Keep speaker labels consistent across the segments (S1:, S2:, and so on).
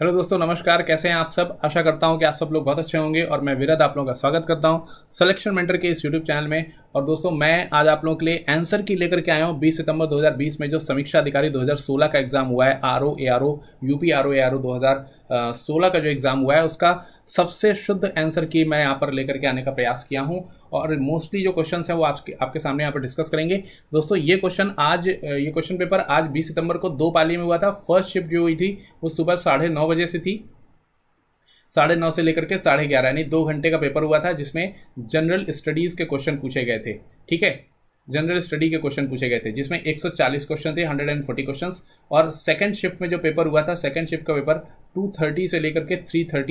S1: Hello दोस्तों, नमस्कार। कैसे हैं आप सब? आशा करता हूं कि आप सब लोग बहुत अच्छे होंगे और मैं विराट आप लोगों का स्वागत करता हूं सिलेक्शन मेंटर के इस यूट्यूब चैनल में। और दोस्तों, मैं आज आप लोगों के लिए आंसर की लेकर के आया हूं 20 सितंबर 2020 में जो समीक्षा अधिकारी 2016 का एग्जाम हुआ है, RO ARO UP RO ARO 2016 का जो एग्जाम हुआ है उसका सबसे शुद्ध आंसर की मैं यहाँ पर लेकर के आने का प्रयास किया हूँ। और मोस्टली जो क्वेश्चंस हैं वो आपके सामने यहाँ पर डिस्कस करेंगे। दोस्तों, ये क्वेश्चन पेपर आज 20 सितंबर को 2 पाली में हुआ था। फर्स्ट शिफ्ट जो हुई थी वो सुबह 9:30 बजे से थी, 9:30 से लेकर के 11:30 यानी 2 घंटे का पेपर हुआ था, जिसमें जनरल स्टडीज के क्वेश्चन पूछे गए थे। ठीक है, जनरल स्टडी के क्वेश्चन पूछे गए थे जिसमें 140 क्वेश्चन थे, 140 क्वेश्चंस। और सेकंड शिफ्ट में जो पेपर हुआ था, सेकंड शिफ्ट का पेपर 2:30 से लेकर के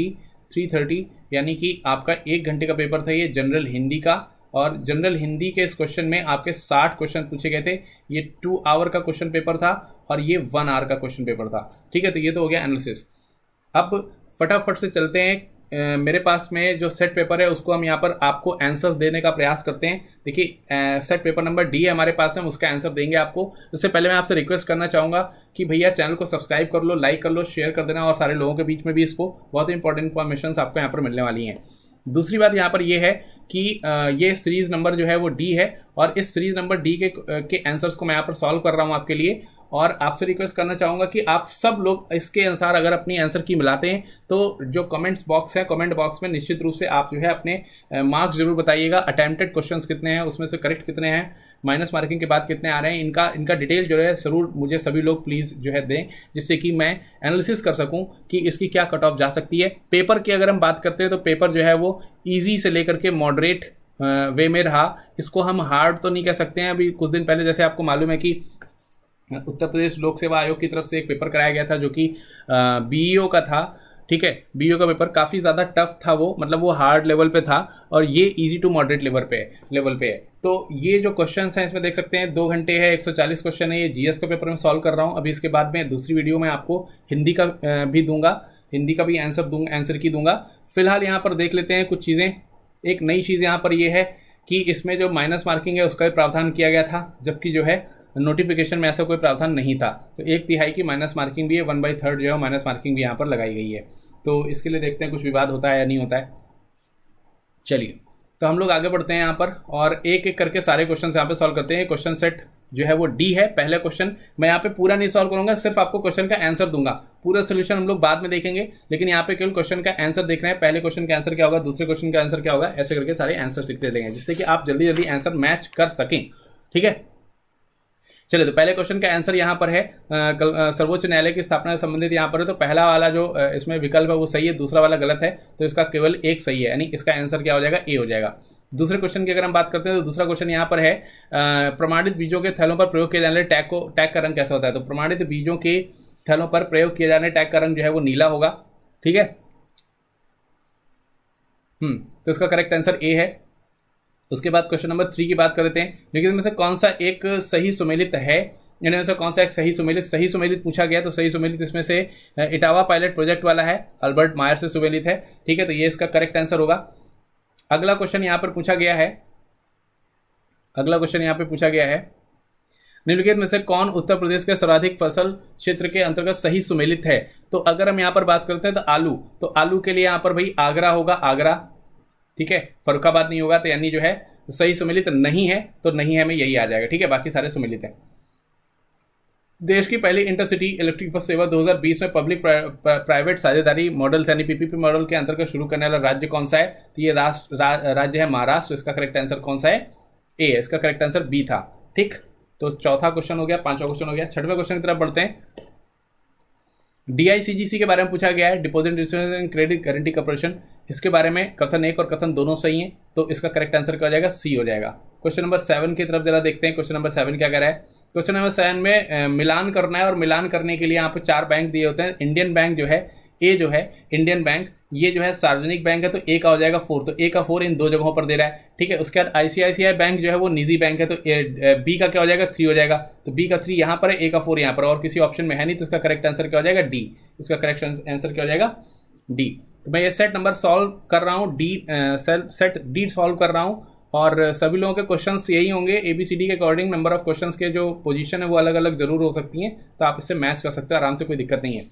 S1: 3:30 यानी कि आपका 1 घंटे का पेपर था ये जनरल हिंदी का। और जनरल हिंदी के इस क्वेश्चन में आपके 60 क्वेश्चन पूछे गए थे। ये 2 आवर का क्वेश्चन पेपर था और ये 1 आवर का क्वेश्चन पेपर था। ठीक है, तो ये तो हो गया एनालिसिस। अब फटाफट से चलते हैं। मेरे पास में जो सेट पेपर है उसको हम यहाँ पर आपको आंसर्स देने का प्रयास करते हैं। देखिए, सेट पेपर नंबर डी है हमारे पास में, हम उसका आंसर देंगे आपको। उससे पहले मैं आपसे रिक्वेस्ट करना चाहूँगा कि भैया चैनल को सब्सक्राइब कर लो, लाइक कर लो, शेयर कर देना और सारे लोगों के बीच में भी इसको बहुत इंपॉर्टेंट इन्फॉर्मेशन आपको यहाँ पर मिलने वाली हैं। दूसरी बात यहाँ पर यह है कि ये सीरीज नंबर जो है वो डी है और इस सीरीज नंबर डी के आंसर्स को मैं यहाँ पर सॉल्व कर रहा हूँ आपके लिए। और आपसे रिक्वेस्ट करना चाहूँगा कि आप सब लोग इसके अनुसार अगर अपनी आंसर की मिलाते हैं तो जो कमेंट्स बॉक्स है, कमेंट बॉक्स में निश्चित रूप से आप जो है अपने मार्क्स जरूर बताइएगा। अटेम्प्टेड क्वेश्चंस कितने हैं, उसमें से करेक्ट कितने हैं, माइनस मार्किंग के बाद कितने आ रहे हैं, इनका डिटेल जो है जरूर मुझे सभी लोग प्लीज़ जो है दें, जिससे कि मैं एनालिसिस कर सकूं कि इसकी क्या कट ऑफ जा सकती है। पेपर की अगर हम बात करते हैं तो पेपर जो है वो ईजी से लेकर के मॉडरेट वे में रहा। इसको हम हार्ड तो नहीं कह सकते हैं। अभी कुछ दिन पहले जैसे आपको मालूम है कि उत्तर प्रदेश लोक सेवा आयोग की तरफ से एक पेपर कराया गया था जो कि बीईओ का था। ठीक है, बीईओ का पेपर काफ़ी ज़्यादा टफ था, वो मतलब वो हार्ड लेवल पे था और ये इजी टू मॉडरेट लेवल पे है। तो ये जो क्वेश्चंस हैं इसमें देख सकते हैं 2 घंटे है, 140 क्वेश्चन है। ये जीएस का पेपर में सॉल्व कर रहा हूँ। अभी इसके बाद में दूसरी वीडियो में आपको हिंदी का भी दूंगा, हिंदी का भी आंसर की दूंगा। फिलहाल यहाँ पर देख लेते हैं कुछ चीज़ें। एक नई चीज़ यहाँ पर यह है कि इसमें जो माइनस मार्किंग है उसका भी प्रावधान किया गया था, जबकि जो है नोटिफिकेशन में ऐसा कोई प्रावधान नहीं था। तो 1/3 की माइनस मार्किंग भी है, 1/3 जो है माइनस मार्किंग भी यहाँ पर लगाई गई है। तो इसके लिए देखते हैं कुछ विवाद होता है या नहीं होता है। चलिए, तो हम लोग आगे बढ़ते हैं यहाँ पर और एक एक करके सारे क्वेश्चन यहाँ पे सॉल्व करते हैं। क्वेश्चन सेट जो है वो डी है। पहला क्वेश्चन मैं यहाँ पे पूरा नहीं सॉल्व करूंगा, सिर्फ आपको क्वेश्चन का आंसर दूंगा। पूरा सोल्यूशन हम लोग बाद में देखेंगे, लेकिन यहाँ पे केवल क्वेश्चन का आंसर देख रहे हैं। पहले क्वेश्चन का आंसर क्या होगा, दूसरे क्वेश्चन का आंसर क्या होगा, ऐसे करके सारे आंसर लिखते देंगे जिससे कि आप जल्दी जल्दी आंसर मैच कर सकें। ठीक है, चलिए, तो पहले क्वेश्चन का आंसर यहाँ पर है सर्वोच्च न्यायालय की स्थापना से संबंधित यहाँ पर है। तो पहला वाला जो इसमें विकल्प है वो सही है, दूसरा वाला गलत है, तो इसका केवल एक सही है, यानी इसका आंसर क्या हो जाएगा, ए हो जाएगा। दूसरे क्वेश्चन की अगर हम बात करते हैं तो दूसरा क्वेश्चन यहाँ पर है प्रमाणित बीजों के थैलों पर प्रयोग किए जाने वाले टैग का रंग कैसा होता है। तो प्रमाणित बीजों के थैलों पर प्रयोग किए जाने टैग का रंग जो है वो नीला होगा। ठीक है, तो इसका करेक्ट आंसर ए है। उसके बाद क्वेश्चन नंबर 3 की बात करते हैं। लेकिन इनमें से कौन सा एक सही सुमेलित है, इनमें से कौन सा एक सही सुमेलित पूछा गया। तो सही सुमेलित इसमें से इटावा पायलट प्रोजेक्ट वाला है, अल्बर्ट मायर से सुमेलित है। ठीक है, तो ये इसका करेक्ट आंसर होगा। अगला क्वेश्चन यहाँ पर पूछा गया है, निम्नलिखित में से कौन उत्तर प्रदेश के सर्वाधिक फसल क्षेत्र के अंतर्गत सही सुमेलित है। तो अगर हम यहाँ पर बात करते हैं तो आलू के लिए यहाँ पर भाई आगरा होगा, आगरा। ठीक है, फर्रुखाबाद नहीं होगा, तो यानी जो है सही सुमेलित नहीं है, तो नहीं है में यही आ जाएगा। ठीक है, बाकी सारे सुमेलित हैं। देश की पहली इंटरसिटी इलेक्ट्रिक बस सेवा 2020 में पब्लिक प्राइवेट साझेदारी मॉडल यानी पीपीपी मॉडल के अंतर्गत शुरू करने वाला राज्य कौन सा है। तो ये राज्य है महाराष्ट्र। इसका करेक्ट आंसर कौन सा है, ए। इसका करेक्ट आंसर बी था। ठीक, तो चौथा क्वेश्चन हो गया, 5वां क्वेश्चन हो गया। 6वें क्वेश्चन की तरफ बढ़ते हैं। डीआईसीजीसी के बारे में पूछा गया है, deposit insurance and credit guarantee corporation. इसके बारे में कथन 1 और कथन दोनों सही हैं, तो इसका करेक्ट आंसर क्या हो जाएगा, सी हो जाएगा। क्वेश्चन नंबर 7 की तरफ जरा देखते हैं। क्वेश्चन नंबर 7 क्या कह रहा है। क्वेश्चन नंबर 7 में मिलान करना है और मिलान करने के लिए यहाँ पे 4 बैंक दिए होते हैं। इंडियन बैंक जो है, ए जो है इंडियन बैंक, ये जो है सार्वजनिक बैंक है, तो ए का हो जाएगा 4। तो ए का 4 इन 2 जगहों पर दे रहा है। ठीक है, उसके बाद आईसीआईसीआई बैंक जो है वो निजी बैंक है, तो बी का क्या हो जाएगा, 3 हो जाएगा। तो बी का 3 यहाँ पर है, ए का 4 यहाँ पर, और किसी ऑप्शन में है नहीं, तो इसका करेक्ट आंसर क्या हो जाएगा, डी। इसका करेक्ट आंसर क्या हो जाएगा, डी। तो मैं ये सेट नंबर सॉल्व कर रहा हूँ, सेट डी सॉल्व कर रहा हूँ और सभी लोगों के क्वेश्चंस यही होंगे। एबीसीडी के अकॉर्डिंग नंबर ऑफ क्वेश्चंस के जो पोजीशन है वो अलग अलग जरूर हो सकती हैं, तो आप इससे मैच कर सकते हैं आराम से, कोई दिक्कत नहीं है।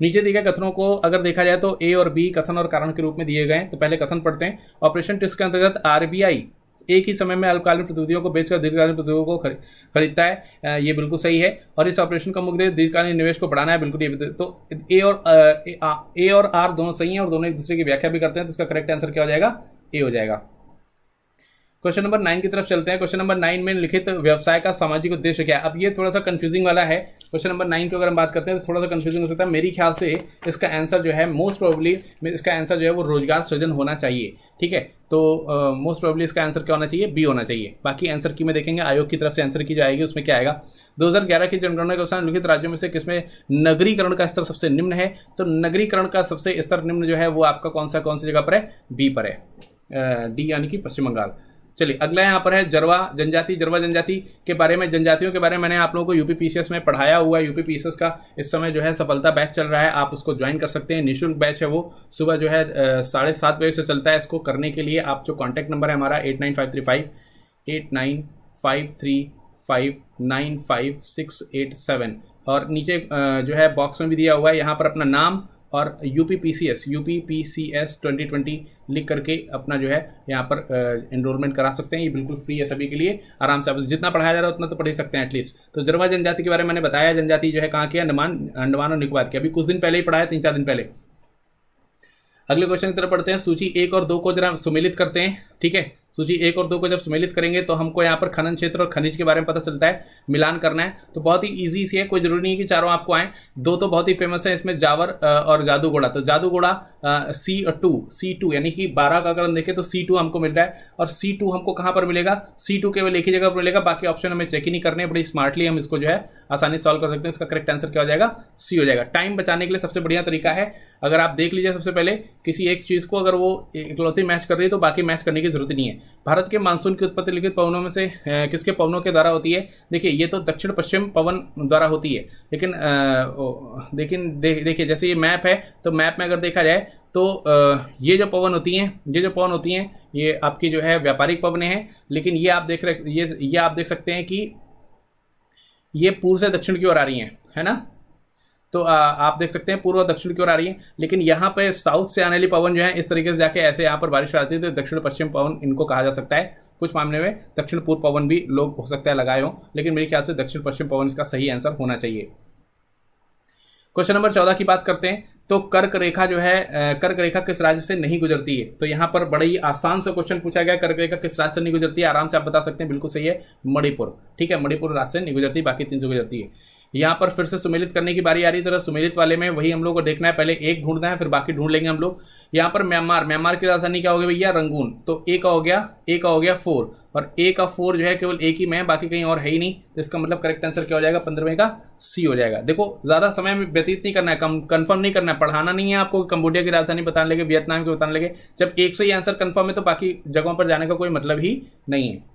S1: नीचे दिए गए कथनों को अगर देखा जाए तो ए और बी कथन और कारण के रूप में दिए गए हैं। तो पहले कथन पढ़ते हैं। ऑपरेशन टिस्क के अंतर्गत आरबीआई एक ही समय में अल्पकालीन प्रतिभूतियों को बेचकर दीर्घकालीन प्रतिभूतियों को खरीदता है, ये बिल्कुल सही है। और इस ऑपरेशन का मुख्य उद्देश्य दीर्घकालीन निवेश को बढ़ाना है, बिल्कुल ये। तो ए और आर दोनों सही हैं और दोनों एक दूसरे की व्याख्या भी करते हैं। तो इसका करेक्ट आंसर क्या हो जाएगा? ए हो जाएगा। क्वेश्चन नंबर 9 की तरफ चलते हैं। क्वेश्चन नंबर 9 में लिखित व्यवसाय का सामाजिक उद्देश्य क्या है? अब ये थोड़ा सा कंफ्यूजिंग वाला है। क्वेश्चन नंबर 9 की अगर हम बात करते हैं तो थोड़ा सा कंफ्यूजिंग हो सकता है। मेरी ख्याल से इसका आंसर जो है मोस्ट प्रोबेबली इसका आंसर जो है वो रोजगार सृजन होना चाहिए। ठीक है, तो मोस्ट प्रोबेबली इसका आंसर क्या होना चाहिए? बी होना चाहिए। बाकी आंसर की में देखेंगे आयोग की तरफ से आंसर की जो आएगी उसमें क्या आएगा। 2011 की जनगणना के अनुसार निम्नलिखित राज्यों में से किसमें नगरीकरण का स्तर सबसे निम्न है? तो नगरीकरण का सबसे स्तर निम्न जो है वो आपका कौन सी जगह पर है? बी पर है, डी यानी कि पश्चिम बंगाल। चलिए अगला यहाँ पर है जरवा जनजाति। जरवा जनजाति के बारे में, जनजातियों के बारे में मैंने आप लोगों को यूपी पीसीएस में पढ़ाया हुआ है। यूपी पीसीएस का इस समय जो है सफलता बैच चल रहा है, आप उसको ज्वाइन कर सकते हैं। निःशुल्क बैच है, वो सुबह जो है 7:30 बजे से चलता है। इसको करने के लिए आप जो कॉन्टैक्ट नंबर है हमारा 895358959687 और नीचे जो है बॉक्स में भी दिया हुआ है, यहाँ पर अपना नाम और यूपीपीसीएस 2020 लिख करके अपना जो है यहाँ पर एनरोलमेंट करा सकते हैं। ये बिल्कुल फ्री है सभी के लिए, आराम से आप जितना पढ़ाया जा रहा है उतना तो पढ़ ही सकते हैं एटलीस्ट। तो जरवा जनजाति के बारे में मैंने बताया, जनजाति जो है कहाँ की? अंडमान और निकोबार की। अभी कुछ दिन पहले ही पढ़ाया, 3-4 दिन पहले। अगले क्वेश्चन की तरफ पढ़ते हैं। सूची 1 और 2 को जरा सुमेलित करते हैं। ठीक है, सूची 1 और 2 को जब सम्मिलित करेंगे तो हमको यहाँ पर खनन क्षेत्र और खनिज के बारे में पता चलता है, मिलान करना है। तो बहुत ही इजी सी है, कोई जरूरी नहीं कि चारों आपको आए। 2 तो बहुत ही फेमस है इसमें, जावर और जादूगोड़ा। तो जादूगोड़ा C2 यानी कि 12 का अगर हम देखें तो C2 हमको मिल रहा है। और C2 हमको कहाँ पर मिलेगा? C2 केवल एक ही जगह पर मिलेगा, बाकी ऑप्शन हमें चेक ही नहीं करने। बड़ी स्मार्टली हम इसको जो है आसानी सॉल्व कर सकते हैं। इसका करेक्ट आंसर क्या हो जाएगा? सी हो जाएगा। टाइम बचाने के लिए सबसे बढ़िया तरीका है, अगर आप देख लीजिए सबसे पहले किसी एक चीज को अगर वो इकलौती मैच कर रही है तो बाकी मैच करने की जरूरत नहीं है। भारत के मानसून की उत्पत्ति लिखित पवनों में से किसके पवनों के द्वारा होती है? देखिए ये तो दक्षिण पश्चिम पवन द्वारा होती है, लेकिन देखिए जैसे ये मैप है तो मैप में अगर देखा जाए तो ये जो पवन होती हैं ये आपकी जो है व्यापारिक पवनें हैं। लेकिन ये आप देख सकते हैं कि ये पूर्व से दक्षिण की ओर आ रही हैं, है ना। तो आप देख सकते हैं पूर्व और दक्षिण की ओर आ रही है। लेकिन यहाँ पे साउथ से आने वाली पवन जो है इस तरीके से जाके ऐसे यहाँ पर बारिश आती है, तो दक्षिण पश्चिम पवन इनको कहा जा सकता है। कुछ मामले में दक्षिण पूर्व पवन भी लोग हो सकता है लगाए हों, लेकिन मेरे ख्याल से दक्षिण पश्चिम पवन इसका सही आंसर होना चाहिए। क्वेश्चन नंबर 14 की बात करते हैं। तो कर्क रेखा जो है, कर्क रेखा किस राज्य से नहीं गुजरती है? तो यहाँ पर बड़ा ही आसान से क्वेश्चन पूछा गया, कर्क रेखा किस राज्य से नहीं गुजरती है? आराम से आप बता सकते हैं, बिल्कुल सही है, मणिपुर। ठीक है, मणिपुर राज्य से नहीं गुजरती, बाकी 3 से गुजरती है। यहाँ पर फिर से सुमेलित करने की बारी आ रही है। तो सुमेलित वाले में वही हम लोग को देखना है, पहले एक ढूंढना है फिर बाकी ढूंढ लेंगे हम लोग। यहाँ पर म्यांमार की राजधानी क्या हो गई भैया? रंगून। तो ए का हो गया 4 और ए का 4 जो है केवल एक ही में है, बाकी कहीं और है ही नहीं। तो इसका मतलब करेक्ट आंसर क्या हो जाएगा? 15वें का सी हो जाएगा। देखो ज्यादा समय व्यतीत नहीं करना है, कंफर्म नहीं करना है, पढ़ाना नहीं है आपको। कंबोडिया की राजधानी बताने लगे, वियतनाम की बताने लगे। जब एक से ही आंसर कंफर्म है तो बाकी जगहों पर जाने का कोई मतलब ही नहीं है।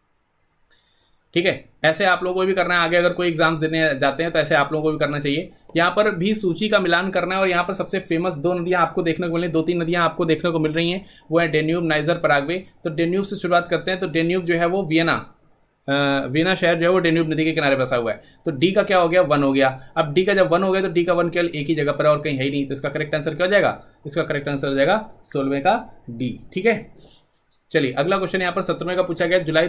S1: ठीक है, ऐसे आप लोगों को भी करना है। आगे अगर कोई एग्जाम देने जाते हैं तो ऐसे आप लोगों को भी करना चाहिए। यहाँ पर भी सूची का मिलान करना है। और यहाँ पर सबसे फेमस 2 नदियां आपको देखने को मिल रही, 2-3 नदियां आपको देखने को मिल रही हैं, वो है डेन्यूब, नाइजर, पराग्वे। तो डेन्यूब से शुरुआत करते हैं। तो डेन्यूब जो है वो वियना शहर जो है वो डेन्यूब नदी के किनारे बसा हुआ है। तो डी का क्या हो गया? 1 हो गया। अब डी का जब 1 हो गया तो डी का 1 केवल एक ही जगह पर है और कहीं है ही नहीं। तो इसका करेक्ट आंसर क्या हो जाएगा? इसका करेक्ट आंसर हो जाएगा 16वें का डी। ठीक है, चलिए अगला क्वेश्चन यहाँ पर 17वें का पूछा गया। जुलाई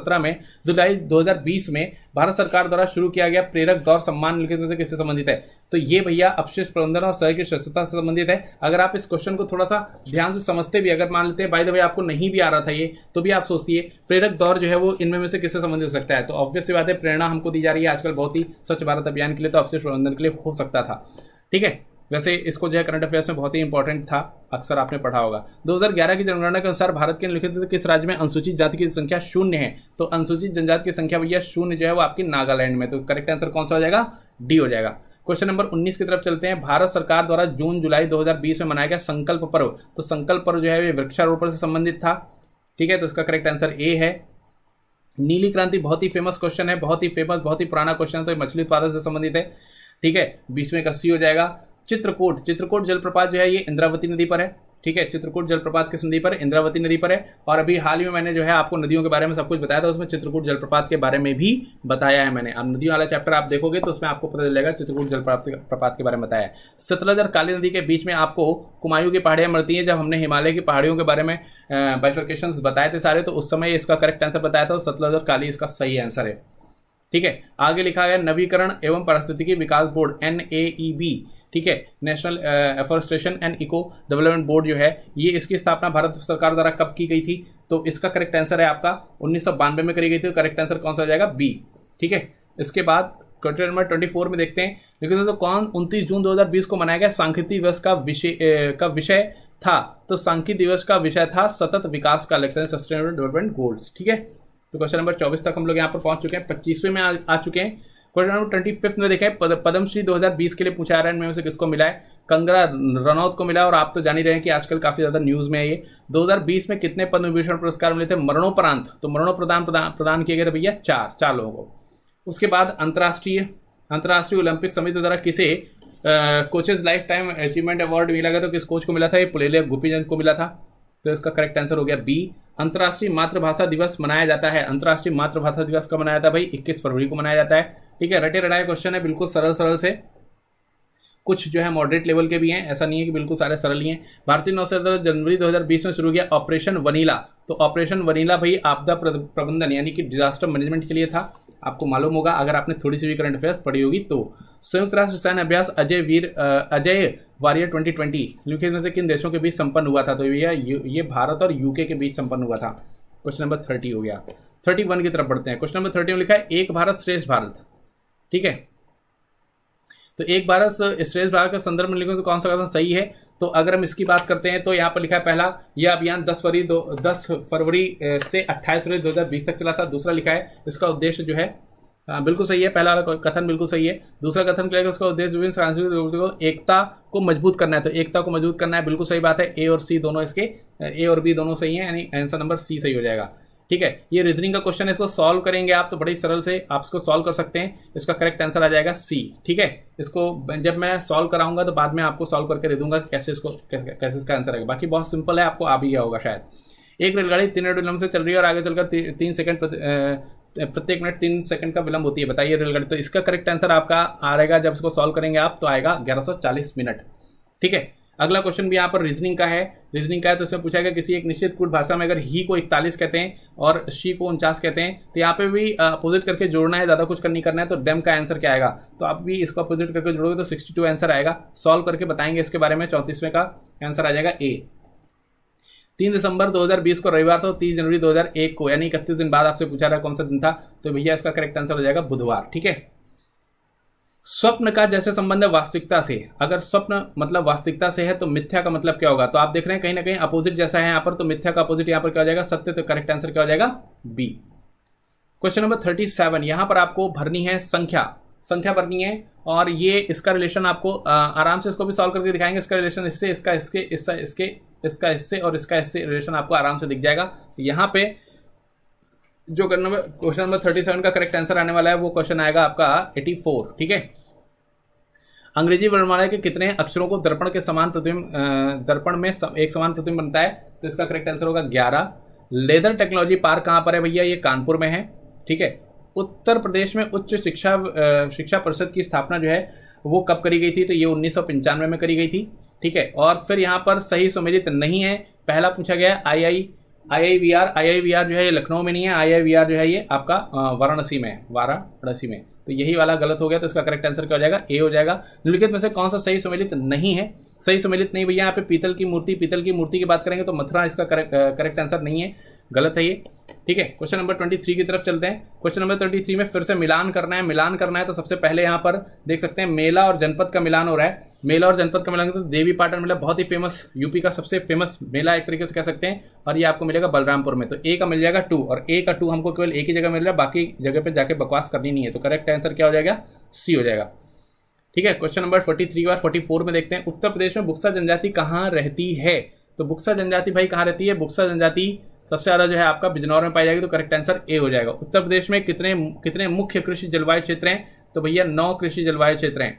S1: 2020 में भारत सरकार द्वारा शुरू किया गया प्रेरक दौर सम्मान निम्नलिखित में से किससे संबंधित है? तो ये भैया अपशिष्ट प्रबंधन और शहर की स्वच्छता से संबंधित है। अगर आप इस क्वेश्चन को थोड़ा सा ध्यान से समझते भी, अगर मान लेते हैं बाय द वे आपको नहीं भी आ रहा था ये, तो भी आप सोचती है प्रेरक दौर जो है वो इनमें में से किससे संबंधित हो सकता है? तो ऑब्वियस सी बात है, प्रेरणा हमको दी जा रही है आजकल बहुत ही स्वच्छ भारत अभियान के लिए, तो अपशिष्ट प्रबंधन के लिए हो सकता था। ठीक है, वैसे इसको जो है करंट अफेयर्स में बहुत ही इंपॉर्टेंट था, अक्सर आपने पढ़ा होगा। 2011 की जनगणना के अनुसार भारत के निम्नलिखित किस राज्य में अनुसूचित जाति की संख्या 0 है? तो अनुसूचित जनजाति की संख्या भैया 0 जो है वो आपकी नागालैंड में। तो करेक्ट आंसर कौन सा हो जाएगा? डी हो जाएगा। क्वेश्चन नंबर 19 की तरफ चलते हैं। भारत सरकार द्वारा जून जुलाई 2020 में मनाया गया संकल्प पर्व। तो संकल्प पर्व जो है ये वृक्षारोपण से संबंधित था। ठीक है, तो इसका करेक्ट आंसर ए है। नीली क्रांति बहुत ही फेमस क्वेश्चन है, बहुत ही पुराना क्वेश्चन है, तो मछली उत्पादन से संबंधित है। ठीक है, 20वें का सी हो जाएगा। चित्रकूट जलप्रपात जो है ये इंद्रावती नदी पर है। ठीक है। चित्रकूट जलप्रपात किस नदी पर? इंद्रावती नदी पर है। और अभी हाल ही में मैंने जो है आपको नदियों के बारे में सब कुछ बताया था, उसमें चित्रकूट जलप्रपात के बारे में भी बताया है मैंने। अब नदियों वाला चैप्टर आप देखोगे तो उसमें आपको पता चलेगा चित्रकूट जलप्रपात के बारे में बताया है। सतलज और काली नदी के बीच में आपको कुमायूं की पहाड़ियां मिलती हैं। जब हमने हिमालय की पहाड़ियों के बारे में बाइफर्केशंस बताए थे सारे, तो उस समय इसका करेक्ट आंसर बताया था, सतलज और काली इसका सही आंसर है, ठीक है। आगे लिखा गया नवीकरण एवं पारिस्थितिकी विकास बोर्ड NAEB, ठीक है, national afforestation and eco development board जो है, ये इसकी स्थापना भारत सरकार द्वारा कब की गई थी? तो इसका करेक्ट आंसर है आपका 1992 में करी गई थी। करेक्ट आंसर कौन सा हो जाएगा? बी, ठीक है। इसके बाद क्वेश्चन नंबर 24 में देखते हैं, लेकिन दोस्तों कौन 29 जून 2020 को मनाया गया सांख्यिकी दिवस का विषय था? तो सांख्यिकी दिवस का विषय था सतत विकास का लक्ष्य, सस्टेनेबल डेवलपमेंट गोल्स, ठीक है। तो क्वेश्चन नंबर 24 तक हम लोग यहाँ पर पहुंच चुके हैं, 25वें में आ चुके हैं। क्वेश्चन नंबर 25 में देखें, पद्मश्री 2020 के लिए पूछा जा रहा है, इनमें से किसको मिला है? कंगना रनौत को मिला। और आप तो जान ही रहे हैं कि आजकल काफी ज्यादा न्यूज में है ये। 2020 में कितने पद्म विभूषण पुरस्कार मिले थे मरणोपरांत? तो मरणोपरांत प्रदान किए गए थे भैया चार लोगों को। उसके बाद अंतर्राष्ट्रीय ओलंपिक समिति द्वारा किसे coaches lifetime achievement award मिला गया? तो किस कोच को मिला था? ये पुलेले गोपीचंद को मिला था। तो इसका करेक्ट आंसर हो गया बी। अंतर्राष्ट्रीय मातृभाषा दिवस मनाया जाता है। अंतर्राष्ट्रीय मातृभाषा दिवस कब मनाया जाता है भाई? 21 फरवरी को मनाया जाता है, ठीक है। रटे रटाए क्वेश्चन है, बिल्कुल सरल से, कुछ जो है मॉडरेट लेवल के भी हैं, ऐसा नहीं है कि बिल्कुल सारे सरल ही हैं। भारतीय नौसेना द्वारा जनवरी 2020 में शुरू किया ऑपरेशन वनीला। तो ऑपरेशन वनीला भाई आपदा प्रबंधन यानी कि डिजास्टर मैनेजमेंट के लिए था, आपको मालूम होगा अगर आपने थोड़ी सी भी करंट अफेयर्स पढ़ी होगी तो। संयुक्त राष्ट्र सैन्य अभ्यास अजय वारियर 2020 निम्नलिखित में से किन देशों के बीच संपन्न हुआ था? तो ये भारत और यूके के बीच संपन्न हुआ था। क्वेश्चन नंबर 30 हो गया। 31 की तरफ बढ़ते हैं। क्वेश्चन नंबर 30 में लिखा है एक भारत श्रेष्ठ भारत, ठीक है। तो एक भारत श्रेष्ठ भारत का संदर्भ में लिखो तो कौन सा कथन सही है? तो अगर हम इसकी बात करते हैं तो यहाँ पर लिखा है पहला, यह अभियान 10 फरवरी से 28 फरवरी 2020 तक चला था। दूसरा लिखा है इसका उद्देश्य जो है बिल्कुल सही है, पहला वाला कथन बिल्कुल सही है। दूसरा कथन क्या है? उसका उद्देश्य विभिन्न सांस्कृतिक एकता को मजबूत करना है। तो एकता को मजबूत करना है, बिल्कुल सही बात है। ए और सी दोनों इसके, ए और बी दोनों सही है, यानी आंसर नंबर सी सही हो जाएगा, ठीक है। ये रीजनिंग का क्वेश्चन है, इसको सॉल्व करेंगे आप तो बड़ी सरल से आप इसको सॉल्व कर सकते हैं। इसका करेक्ट आंसर आ जाएगा सी, ठीक है। इसको जब मैं सॉल्व कराऊंगा तो बाद में आपको सॉल्व करके दे दूंगा कैसे इसका आंसर आएगा। बाकी बहुत सिंपल है, आपको आ भी गया होगा शायद। एक रेलगाड़ी 3 मिनट विलंब से चल रही है और आगे चलकर 3 सेकंड प्रत्येक मिनट 3 सेकंड का विलंब होती है, बताइए रेलगाड़ी। तो इसका करेक्ट आंसर आपका आ रहेगा, जब इसको सॉल्व करेंगे आप तो आएगा 1140 मिनट, ठीक है। अगला क्वेश्चन भी यहाँ पर रीजनिंग का है। तो इसमें पूछा गया किसी एक निश्चित कूट भाषा में अगर ही को 41 कहते हैं और शी को 49 कहते हैं, तो यहाँ पे भी अपोजिट करके जोड़ना है, ज्यादा कुछ नहीं करना है। तो डेम का आंसर क्या आएगा? तो आप भी इसको अपोजिट करके जोड़ोगे तो 62 आंसर आएगा। सॉल्व करके बताएंगे इसके बारे में। 34वें का आंसर आ जाएगा ए। 3 दिसंबर 2020 को रविवार था, 30 जनवरी 2001 को, यानी 31 दिन बाद आपसे पूछा रहा कौन सा दिन था? तो भैया इसका करेक्ट आंसर हो जाएगा बुधवार, ठीक है। स्वप्न का जैसे संबंध है वास्तविकता से, अगर स्वप्न मतलब वास्तविकता से है तो मिथ्या का मतलब क्या होगा? तो आप देख रहे हैं कहीं ना कहीं अपोजिट जैसा है यहाँ पर, तो मिथ्या का अपोजिट यहाँ पर क्या हो जाएगा? सत्य। तो करेक्ट आंसर क्या हो जाएगा? बी। क्वेश्चन नंबर 37, यहां पर आपको भरनी है संख्या भरनी है, और ये इसका रिलेशन आपको आराम से इसको भी सॉल्व करके दिखाएंगे। इसका रिलेशन इससे, इसका इससे और इसका इससे रिलेशन आपको आराम से दिख जाएगा। यहाँ पे जो क्वेश्चन नंबर 37 का करेक्ट आंसर आने वाला है वो क्वेश्चन आएगा आपका 84, ठीक है। अंग्रेजी वर्णमाला के कितने अक्षरों को दर्पण के समान प्रतिबिंब दर्पण में एक समान प्रतिबिंब बनता है? तो इसका करेक्ट आंसर होगा 11। लेदर टेक्नोलॉजी पार्क कहां पर है भैया? ये कानपुर में है, ठीक है। उत्तर प्रदेश में उच्च शिक्षा परिषद की स्थापना जो है वो कब करी गई थी? तो ये 1995 में करी गई थी, ठीक है। और फिर यहाँ पर सही सुमेलित नहीं है। पहला पूछा गया IIVR जो है ये लखनऊ में नहीं है, IIVR जो है ये आपका वाराणसी में है, तो यही वाला गलत हो गया। तो इसका करेक्ट आंसर क्या हो जाएगा? ए हो जाएगा। निम्नलिखित में से कौन सा सही सुमेलित नहीं है? सही सुमेलित नहीं भैया, यहाँ पे पीतल की मूर्ति की बात करेंगे तो मथुरा इसका करेक्ट आंसर नहीं है, गलत है ये, ठीक है। क्वेश्चन नंबर 23 की तरफ चलते हैं। क्वेश्चन नंबर 23 में फिर से मिलान करना है। तो सबसे पहले यहाँ पर देख सकते हैं मेला और जनपद का मिलान हो रहा है। मेला और जनपद का मिलान तो देवी पाटन मेला बहुत ही फेमस, यूपी का सबसे फेमस मेला एक तरीके से कह सकते हैं, और ये आपको मिलेगा बलरामपुर में। तो ए का मिल जाएगा 2, और ए का 2 हमको केवल एक ही जगह मिल रहा है, बाकी जगह पे जाके बकवास करनी नहीं है। तो करेक्ट आंसर क्या हो जाएगा? सी हो जाएगा, ठीक है। क्वेश्चन नंबर 43 और 44 में देखते हैं, उत्तर प्रदेश में बुक्सा जनजाति कहाँ रहती है? तो बुक्सा जनजाति भाई कहाँ रहती है? बुक्सा जनजाति सबसे ज्यादा जो है आपका बिजनौर में पाई जाएगी। तो करेक्ट आंसर ए हो जाएगा। उत्तर प्रदेश में कितने मुख्य कृषि जलवायु क्षेत्र हैं? तो भैया 9 कृषि जलवायु क्षेत्र हैं।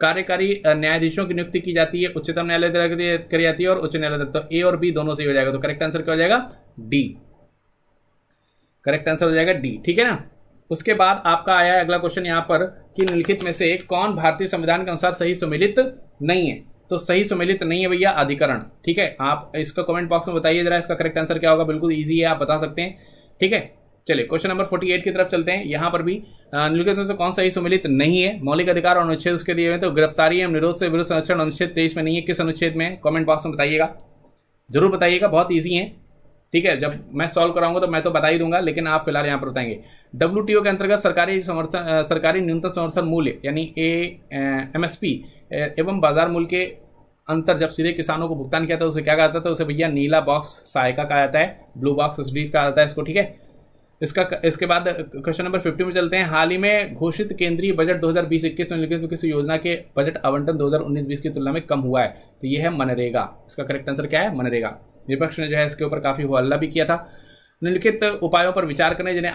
S1: कार्यकारी न्यायाधीशों की नियुक्ति की जाती है, उच्चतम न्यायालय द्वारा करी जाती है और उच्च न्यायालय। तो ए और बी दोनों सही हो जाएगा, तो करेक्ट आंसर क्या हो जाएगा? डी। करेक्ट आंसर हो जाएगा डी, ठीक है ना। उसके बाद आपका आया है अगला क्वेश्चन यहाँ पर कि निम्नलिखित में से कौन भारतीय संविधान के अनुसार सही सुमेलित नहीं है? तो सही सुमेलित नहीं है भैया अधिकरण, ठीक है। आप इसका कमेंट बॉक्स में बताइए जरा इसका करेक्ट आंसर क्या होगा। बिल्कुल ईजी है, आप बता सकते हैं, ठीक है। चलिए क्वेश्चन नंबर 48 की तरफ चलते हैं। यहाँ पर भी निम्नलिखित में से कौन सही सुमेलित नहीं है? मौलिक अधिकार और अनुच्छेद उसके दिए हुए, तो गिरफ्तारी एवं निरोध से विरुद्ध संरक्षण अनुच्छेद 23 में नहीं है। किस अनुच्छेद में? कमेंट बॉक्स में बताइएगा, जरूर बताइएगा, बहुत ईजी है, ठीक है। जब मैं सॉल्व कराऊंगा तो मैं तो बता ही दूंगा, लेकिन आप फिलहाल यहाँ पर बताएंगे। WTO के अंतर्गत सरकारी न्यूनतम समर्थन मूल्य यानी MSP एवं बाजार मूल्य के अंतर जब सीधे किसानों को भुगतान किया था उसे क्या कहा जाता है? उसे भैया नीला बॉक्स सहायता कहा जाता है, ब्लू बॉक्स सब्सिडीज कहा जाता है इसको, ठीक है। इसके बाद क्वेश्चन नंबर 50 में चलते हैं। हाल ही में घोषित केंद्रीय बजट 2020-21 में निम्नलिखित किसी योजना के बजट आवंटन 2019-20 की तुलना में कम हुआ है? तो यह है मनरेगा। इसका करेक्ट आंसर क्या है? मनरेगा। विपक्ष ने जो है इसके ऊपर काफी हल्ला भी किया था। निम्नलिखित उपायों पर विचार करें जिन्हें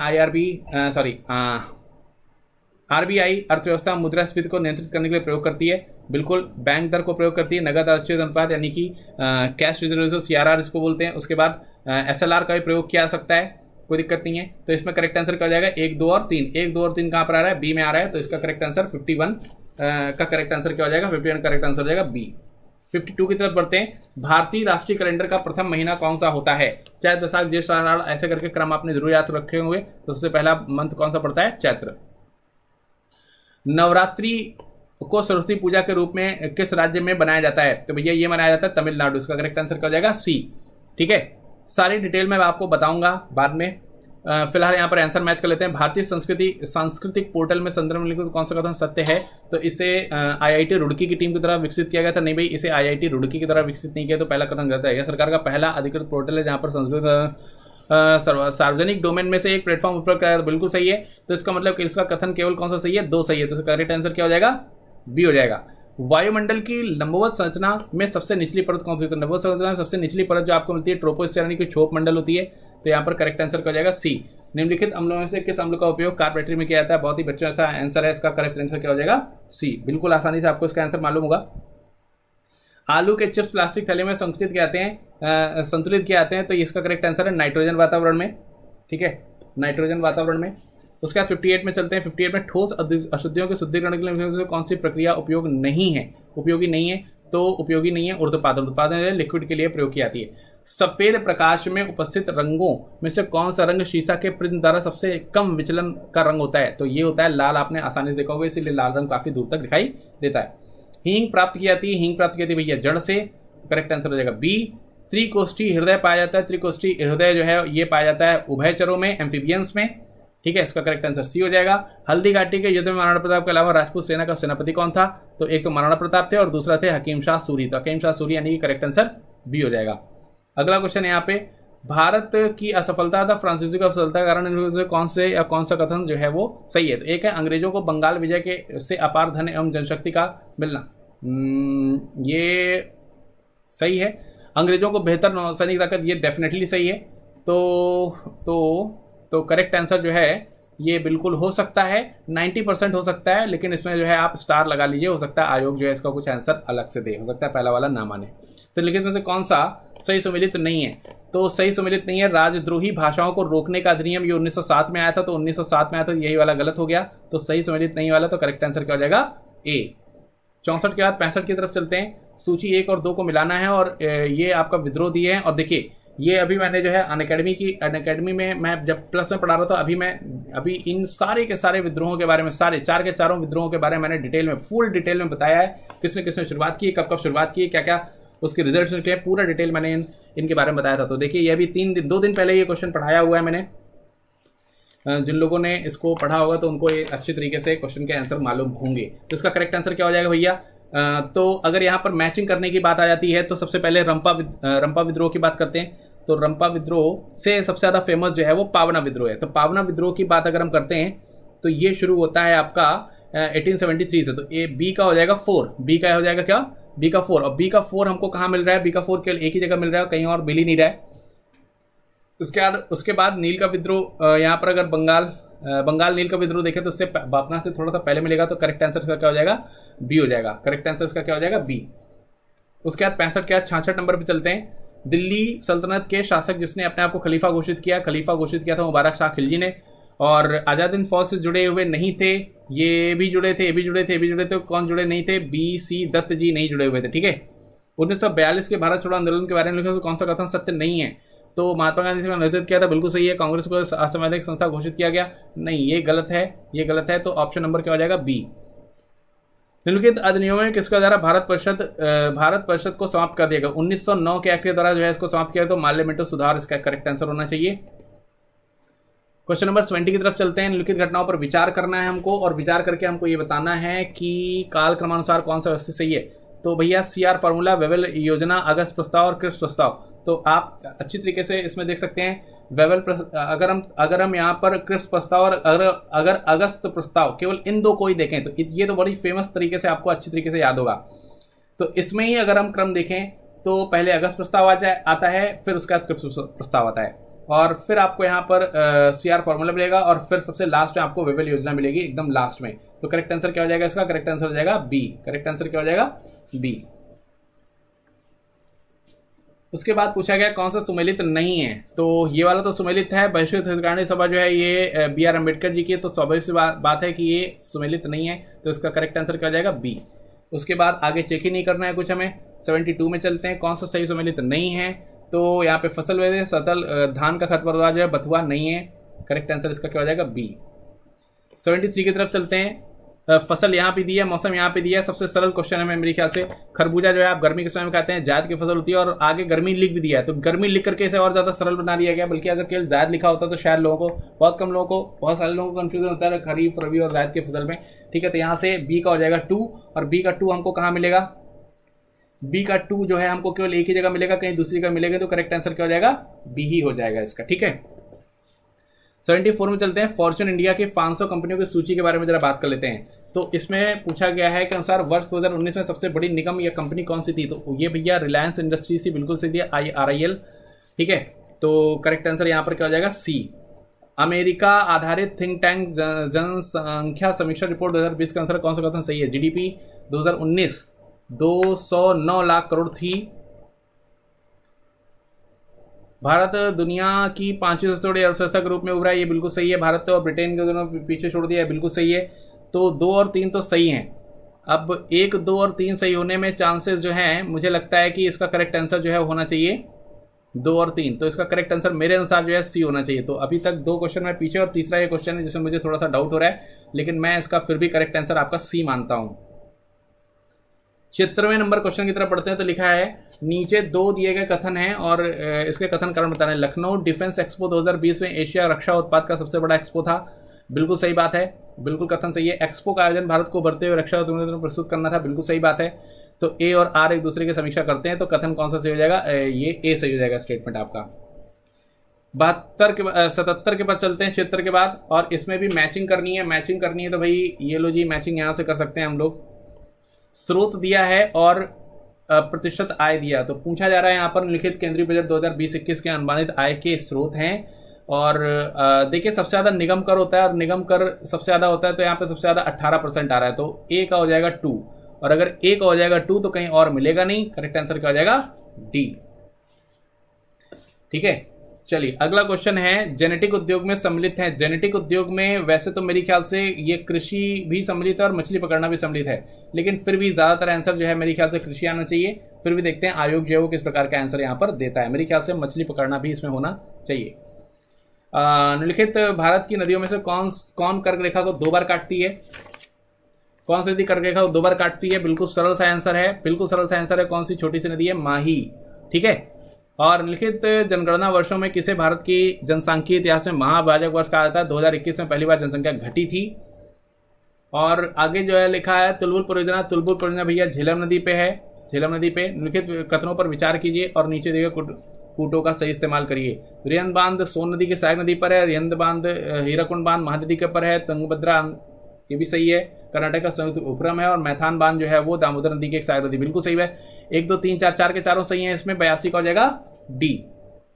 S1: RBI अर्थव्यवस्था मुद्रास्फीति को नियंत्रित करने के लिए प्रयोग करती है। बिल्कुल, बैंक दर को प्रयोग करती है, नगद अच्छेद अनुपात यानी कि कैश रिजर्व CRR इसको बोलते हैं। उसके बाद SLR का भी प्रयोग किया जा सकता है, कोई दिक्कत नहीं है। तो इसमें करेक्ट आंसर क्या हो जाएगा? 1, 2 और 3। 1, 2 और 3 कहाँ पर आ रहा है? बी में आ रहा है, तो इसका करेक्ट आंसर 51 का करेक्ट आंसर क्या हो जाएगा? 51 करेक्ट आंसर हो जाएगा बी। 52 की तरफ बढ़ते हैं। भारतीय राष्ट्रीय कैलेंडर का प्रथम महीना कौन सा होता है? चैत्र, वैशाख, ज्येष्ठ, आषाढ़, ऐसे करके क्रम आपने जरूर याद रखे होंगे। तो सबसे पहला मंथ कौन सा पड़ता है? चैत्र। नवरात्रि को सरस्वती पूजा के रूप में किस राज्य में बनाया जाता है? तो भैया ये मनाया जाता है तमिलनाडु। इसका करेक्ट आंसर क्या हो जाएगा? सी, ठीक है। सारी डिटेल में मैं आपको बताऊंगा बाद में, फिलहाल यहाँ पर आंसर मैच कर लेते हैं। भारतीय सांस्कृतिक पोर्टल में संदर्भ में लिखित कौन सा कथन सत्य है? तो इसे IIT रुड़की की टीम की तरह विकसित किया गया था। नहीं भाई, इसे IIT रुड़की की तरह विकसित नहीं किया, तो पहला कथन गलत है। यह सरकार का पहला अधिकृत पोर्टल है जहाँ पर संस्कृत सार्वजनिक डोमेन में से एक प्लेटफॉर्म उपयोग कराया, बिल्कुल सही है। तो इसका मतलब कि इसका कथन केवल कौन सा सही है? 2 सही है, तो करेक्ट आंसर क्या हो जाएगा? बी हो जाएगा। वायुमंडल की लंबवत संरचना में सबसे निचली परत कौन सी है? तो लंबवत संरचना में सबसे निचली परत जो आपको मिलती है ट्रोपोस्फीयर यानी कि क्षोभ मंडल होती है। तो यहाँ पर करेक्ट आंसर क्या हो जाएगा? सी। निम्नलिखित अम्लों में से किस अम्ल का उपयोग कार्पेट्री में किया जाता है? बहुत ही बच्चों ऐसा आंसर है, इसका करेक्ट आंसर क्या हो जाएगा? सी। बिल्कुल आसानी से आपको इसका आंसर मालूम होगा। आलू के चिप्स प्लास्टिक थैले में संकुचित किए जाते हैं, संतुलित किए जाते हैं, तो इसका करेक्ट आंसर है नाइट्रोजन वातावरण में, ठीक है, नाइट्रोजन वातावरण में। उसके बाद 58 में चलते हैं। 58 में ठोस अशुद्धियों के शुद्धिकरण के लिए कौन सी प्रक्रिया उपयोगी नहीं है? तो उपयोगी नहीं है उत्पादन लिक्विड के लिए प्रयोग की जाती है। सफेद प्रकाश में उपस्थित रंगों में से कौन सा रंग शीशा के प्रिज्म द्वारा सबसे कम विचलन का रंग होता है? तो ये होता है लाल। आपने आसानी से देखा होगा, इसीलिए लाल रंग काफी दूर तक दिखाई देता है। हींग प्राप्त की जाती है, हींग प्राप्त की जाती है भैया जड़ से, करेक्ट आंसर हो जाएगा बी। त्रिकोष्ठी हृदय पाया जाता है, त्रिकोष्ठी हृदय जो है ये पाया जाता है उभयचरों में, एम्फीबियंस में, ठीक है। इसका करेक्ट आंसर सी हो जाएगा। हल्दी घाटी के युद्ध में महाराणा प्रताप के अलावा राजपूत सेना का सेनापति कौन था? तो एक तो महाराणा प्रताप थे और दूसरा थे हकीम शाह सूरी। तो हकीम शाह सूरी यानी कि करेक्ट आंसर बी हो जाएगा। अगला क्वेश्चन है यहाँ पे, भारत की असफलता था फ्रांसीसी की असफलता के कारण कौन से या कौन सा कथन जो है वो सही है? तो एक है अंग्रेजों को बंगाल विजय के से अपार धन एवं जनशक्ति का मिलना, ये सही है। अंग्रेजों को बेहतर नौसैनिक ताकत, ये डेफिनेटली सही है। तो करेक्ट आंसर जो है ये बिल्कुल हो सकता है, 90% हो सकता है, लेकिन इसमें जो है आप स्टार लगा लीजिए, हो सकता है आयोग जो है इसका कुछ आंसर अलग से दे, हो सकता है पहला वाला ना माने। तो लेकिन इसमें से कौन सा सही सुमेलित नहीं है? तो सही सुमेलित नहीं है राजद्रोही भाषाओं को रोकने का अधिनियम, ये 1907 में आया था, तो 1907 में आया था, यही वाला गलत हो गया, तो सही सुमेलित नहीं वाला, तो करेक्ट आंसर क्या हो जाएगा? ए। 64 के बाद 65 की तरफ चलते हैं। सूची 1 और 2 को मिलाना है और ये आपका विद्रोह दिए हैं। और देखिए ये अभी मैंने जो है अनअकैडमी में मैं जब प्लस में पढ़ा रहा था, अभी इन सारे के सारे विद्रोहों के बारे में, सारे 4 के चारों विद्रोहों के बारे में मैंने डिटेल में, फुल डिटेल में बताया है, किसने किसने शुरुआत की, कब कब शुरुआत की, क्या क्या उसके रिजल्ट निकले, पूरा डिटेल मैंने इनके बारे में बताया था। तो देखिए ये अभी 2 दिन पहले ये क्वेश्चन पढ़ाया हुआ है मैंने। जिन लोगों ने इसको पढ़ा होगा तो उनको ये अच्छी तरीके से क्वेश्चन के आंसर मालूम होंगे। तो इसका करेक्ट आंसर क्या हो जाएगा भैया? तो अगर यहाँ पर मैचिंग करने की बात आ जाती है तो सबसे पहले रंपा विद्रोह की बात करते हैं। तो रंपा विद्रोह से सबसे ज्यादा फेमस जो है वो पावना विद्रोह है। तो पावना विद्रोह की बात अगर हम करते हैं तो ये शुरू होता है आपका 1873 से। तो ए बी का हो जाएगा 4, बी का हो जाएगा क्या? बी का 4। और बी का 4 हमको कहाँ मिल रहा है? बी का 4 केवल एक ही जगह मिल रहा है, कहीं और मिल ही नहीं रहा है। उसके बाद नील का विद्रोह, यहाँ पर अगर बंगाल बंगाल नील का विद्रोह देखें तो उससे पापना से थोड़ा सा पहले मिलेगा, तो करेक्ट आंसर इसका क्या हो जाएगा, बी हो जाएगा। करेक्ट आंसर इसका क्या हो जाएगा, बी। उसके बाद 65 के बाद 66 नंबर पे चलते हैं। दिल्ली सल्तनत के शासक जिसने अपने आप को खलीफा घोषित किया था मुबारक शाह खिलजी ने, और आजाद फौज से जुड़े हुए नहीं थे, ये भी जुड़े थे, ये भी जुड़े थे, ये भी जुड़े थे, कौन जुड़े नहीं थे, बी सी दत्त जी नहीं जुड़े हुए थे, ठीक है। 1942 के भारत छोड़ो आंदोलन के बारे में लिखा तो कौन सा कथन सत्य नहीं है, तो महात्मा गांधी से नेतृत्व किया था, बिल्कुल सही है। कांग्रेस को असंवैधानिक संस्था घोषित किया गया, नहीं, ये गलत है, ये गलत है, तो ऑप्शन नंबर क्या हो जाएगा, बी। निम्नलिखित अधिनियमों में किसके द्वारा भारत परिषद को समाप्त कर दिया गया, 1909 के एक्ट के द्वारा जो है इसको समाप्त किया, तो माल्य मिंटो सुधार इसका करेक्ट आंसर होना चाहिए। क्वेश्चन नंबर 20 की तरफ चलते हैं। निम्नलिखित घटनाओं पर विचार करना है हमको, और विचार करके हमको ये बताना है कि काल क्रमानुसार कौन सा व्यवस्थित सही है। तो भैया CR फॉर्मूला, वेवेल योजना, अगस्त प्रस्ताव और क्रिप्स प्रस्ताव, तो आप अच्छी तरीके से इसमें देख सकते हैं। वेवेल अगर हम यहाँ पर क्रिप्स प्रस्ताव और अगर अगस्त प्रस्ताव, केवल इन दो को ही देखें तो ये तो बड़ी फेमस तरीके से आपको अच्छी तरीके से याद होगा। तो इसमें ही अगर हम क्रम देखें तो पहले अगस्त प्रस्ताव आता है, फिर उसके बाद क्रिप्स प्रस्ताव आता है, और फिर आपको यहाँ पर CR फॉर्मूला मिलेगा, और फिर सबसे लास्ट में आपको वेवेल योजना मिलेगी एकदम लास्ट में। तो करेक्ट आंसर क्या हो जाएगा इसका, करेक्ट आंसर हो जाएगा बी। करेक्ट आंसर क्या हो जाएगा, बी। उसके बाद पूछा गया कौन सा सुमेलित नहीं है, तो ये वाला तो सुमेलित है। वैश्विक हितग्राही सभा जो है ये BR अम्बेडकर जी की, तो स्वाभाविक सी बात है कि ये सुमेलित नहीं है, तो इसका करेक्ट आंसर क्या हो जाएगा, बी। उसके बाद आगे चेक ही नहीं करना है कुछ हमें। 72 में चलते हैं, कौन सा सही सुमेलित नहीं है, तो यहाँ पे फसल वेदे सतल धान का खरपतवार जो है बथुआ नहीं है, करेक्ट आंसर इसका क्या हो जाएगा, बी। 73 की तरफ चलते हैं। फसल यहाँ पे दी है, मौसम यहाँ पे दिया है। सबसे सरल क्वेश्चन है मेरे ख्याल से। खरबूजा जो है आप गर्मी के समय में खाते हैं, जायद की फसल होती है, और आगे गर्मी लिख भी दिया है, तो गर्मी लिख करके इसे और ज्यादा सरल बना दिया गया। बल्कि अगर केवल जायद लिखा होता तो शायद लोगों को, बहुत कम लोगों को, बहुत सारे लोगों को कंफ्यूजन होता है खरीफ, रबी और जायद की फसल में, ठीक है। तो यहाँ से बी का हो जाएगा 2, और बी का 2 हमको कहाँ मिलेगा, बी का 2 जो है हमको केवल एक ही जगह मिलेगा, कहीं दूसरी जगह मिलेगा, तो करेक्ट आंसर क्या हो जाएगा, बी ही हो जाएगा इसका, ठीक है। 74 में चलते हैं। फॉर्च्यून इंडिया की 500 कंपनियों की सूची के बारे में जरा बात कर लेते हैं। तो इसमें पूछा गया है कि अनुसार वर्ष 2019 में सबसे बड़ी निगम या कंपनी कौन सी थी, तो ये भैया रिलायंस इंडस्ट्रीज थी, बिल्कुल सही दिया, RIL, ठीक है। तो करेक्ट आंसर यहाँ पर क्या हो जाएगा, सी। अमेरिका आधारित थिंक टैंक जनसंख्या समीक्षा रिपोर्ट 2020 के अनुसार कौन सा कथन सही है, GDP 2019 209 लाख करोड़ थी। भारत दुनिया की 5वीं सबसे बड़ी अर्थव्यवस्था के रूप में उभरा है, ये बिल्कुल सही है। भारत और ब्रिटेन के दोनों पीछे छोड़ दिया है, बिल्कुल सही है। तो 2 और 3 तो सही हैं। अब 1, 2 और 3 सही होने में चांसेस जो हैं, मुझे लगता है कि इसका करेक्ट आंसर जो है होना चाहिए 2 और 3। तो इसका करेक्ट आंसर मेरे अनुसार जो है सी होना चाहिए। तो अभी तक 2 क्वेश्चन में पीछे, और तीसरा ये क्वेश्चन है जिसमें मुझे थोड़ा सा डाउट हो रहा है, लेकिन मैं इसका फिर भी करेक्ट आंसर आपका सी मानता हूं। 76वें नंबर क्वेश्चन की तरफ पढ़ते हैं। तो लिखा है नीचे 2 दिए गए कथन हैं और इसके कथन कारण बताना है। लखनऊ डिफेंस एक्सपो 2020 में एशिया रक्षा उत्पाद का सबसे बड़ा एक्सपो था, बिल्कुल सही बात है, बिल्कुल कथन सही है। एक्सपो का आयोजन भारत को बढ़ते हुए रक्षा उत्पादन प्रस्तुत करना था, बिल्कुल सही बात है। तो ए और आर एक दूसरे की समीक्षा करते हैं, तो कथन कौन सा सही हो जाएगा, ये ए सही हो जाएगा स्टेटमेंट आपका। 77 के बाद चलते हैं 76 के बाद, और इसमें भी मैचिंग करनी है। मैचिंग करनी है तो भाई ये लो जी, मैचिंग यहां से कर सकते हैं हम लोग। स्रोत दिया है और प्रतिशत आय दिया, तो पूछा जा रहा है यहाँ पर निम्नलिखित केंद्रीय बजट 2020-21 के अनुमानित आय के स्रोत हैं। और देखिए सबसे ज्यादा निगम कर होता है, और निगम कर सबसे ज्यादा होता है, तो यहाँ पे सबसे ज्यादा 18% आ रहा है, तो ए का हो जाएगा 2, और अगर ए का हो जाएगा 2 तो कहीं और मिलेगा नहीं। करेक्ट आंसर क्या हो जाएगा, डी। ठीक है, चलिए अगला क्वेश्चन है, जेनेटिक उद्योग में सम्मिलित है। जेनेटिक उद्योग में वैसे तो मेरे ख्याल से ये कृषि भी सम्मिलित है और मछली पकड़ना भी सम्मिलित है, लेकिन फिर भी ज्यादातर आंसर जो है मेरे ख्याल से कृषि आना चाहिए। फिर भी देखते हैं आयोग जो है वो किस प्रकार का आंसर यहाँ पर देता है। मेरे ख्याल से मछली पकड़ना भी इसमें होना चाहिए। निम्नलिखित भारत की नदियों में से कौन कर्क रेखा को 2 बार काटती है? कौन सी नदी कर्क रेखा को 2 बार काटती है? बिल्कुल सरल सा आंसर है, बिल्कुल सरल सा आंसर है। कौन सी छोटी सी नदी है? माही। ठीक है, और निम्नलिखित जनगणना वर्षों में किसे भारत की जनसांख्यिकीय इतिहास में महाभाजक वर्ष कहा जाता है? 2021 में पहली बार जनसंख्या घटी थी। और आगे जो है लिखा है तुलबुल परियोजना भैया झेलम नदी पे है, झेलम नदी पे। निम्नलिखित कथनों पर विचार कीजिए और नीचे दिए कूटों का सही इस्तेमाल करिए। रिहंद बांध सोन नदी की सहायक नदी पर है, रिहंद बांध हीराकुंड बांध महानदी के पर है, तुंगभद्रा ये भी सही है, कर्नाटक का संयुक्त उपक्रम है, और मैथान बांध जो है वो दामोदर नदी की एक सहायक नदी, बिल्कुल सही है। 1 2 3 4 4 के चारों सही है। इसमें 82 का हो जाएगा डी।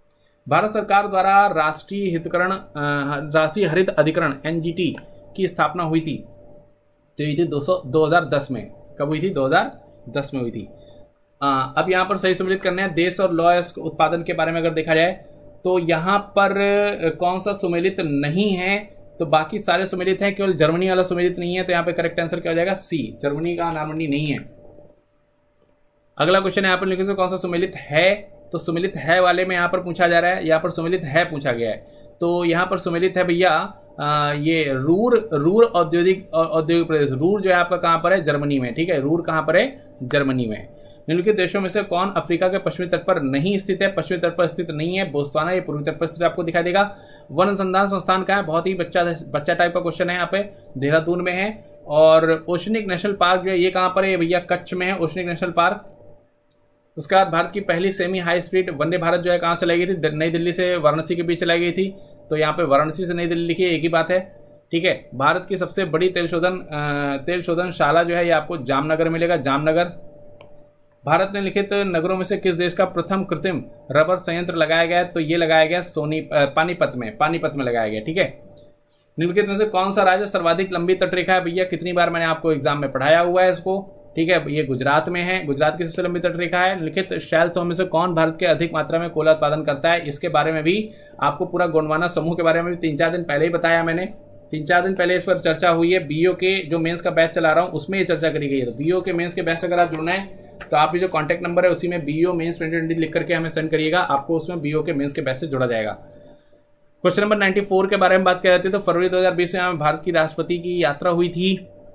S1: भारत सरकार द्वारा राष्ट्रीय हरित अधिकरण NGT की स्थापना हुई थी, तो ये थी 2010 में। कब हुई थी? 2010 में हुई थी। अब यहाँ पर सही सम्मिलित करने हैं देश और लॉयस उत्पादन के बारे में अगर देखा जाए तो यहाँ पर कौन सा सुमेलित नहीं है? तो बाकी सारे सुमेलित हैं, केवल जर्मनी वाला सुमेलित नहीं है। तो यहाँ पे करेक्ट आंसर क्या हो जाएगा? सी, जर्मनी का नार्मंडी नहीं है। अगला क्वेश्चन यहाँ पर लिखे कौन सा सुमेलित है? तो सुमेलित है वाले में यहाँ पर पूछा जा रहा है, यहाँ पर सुमेलित है पूछा गया है। तो यहाँ पर सुमेलित है भैया ये रूर औद्योगिक प्रदेश। रूर जो है आपका कहाँ पर है? जर्मनी में। ठीक है, रूर कहाँ पर है? जर्मनी में। निम्नलिखित देशों में से कौन अफ्रीका के पश्चिमी तट पर नहीं स्थित है? पश्चिमी तट पर स्थित नहीं है बोत्सवाना, ये पूर्वी तट पर स्थित आपको दिखाई देगा। वन अनुसंधान संस्थान का है, बहुत ही बच्चा टाइप का क्वेश्चन है, यहाँ पे देहरादून में है। और ओशनिक नेशनल पार्क जो है ये कहाँ पर है? भैया कच्छ में है ओशनिक नेशनल पार्क। उसके बाद भारत की पहली semi high speed Vande Bharat जो है कहाँ से लाई गई थी? नई दिल्ली से वाराणसी के बीच चलाई गई थी। तो यहाँ पे वाराणसी से नई दिल्ली लिखी है, एक ही बात है। ठीक है, भारत की सबसे बड़ी तेल शोधनशाला जो है ये आपको जामनगर मिलेगा, जामनगर। भारत में लिखित नगरों में से किस देश का प्रथम कृत्रिम रबर संयंत्र लगाया गया? तो ये लगाया गया पानीपत में लगाया गया। ठीक है, निम्नलिखित में से कौन सा राज्य सर्वाधिक लंबी तटरेखा है? भैया कितनी बार मैंने आपको एग्जाम में पढ़ाया हुआ है इसको। ठीक है, ये गुजरात में है, गुजरात की सबसे लंबी तटरेखा है। लिखित शैल समूह में से कौन भारत के अधिक मात्रा में कोयला उत्पादन करता है? इसके बारे में भी आपको पूरा गोंडवाना समूह के बारे में भी 3-4 दिन पहले ही बताया मैंने। 3-4 दिन पहले इस पर चर्चा हुई है। BO के जो मेंस का बैच चला रहा हूँ उसमें ये चर्चा करी गई है। तो BO के मेंस के बैच अगर आप जुड़ना है तो आप जो कॉन्टैक्ट नंबर है उसी में BO मेंस 2020 लिख करके हमें सेंड करिएगा, आपको उसमें BO के मेंस के बैच से जोड़ा जाएगा। क्वेश्चन नंबर 94 के बारे में बात कर रहे थे। तो फरवरी 2020 में भारत की राष्ट्रपति की यात्रा हुई थी।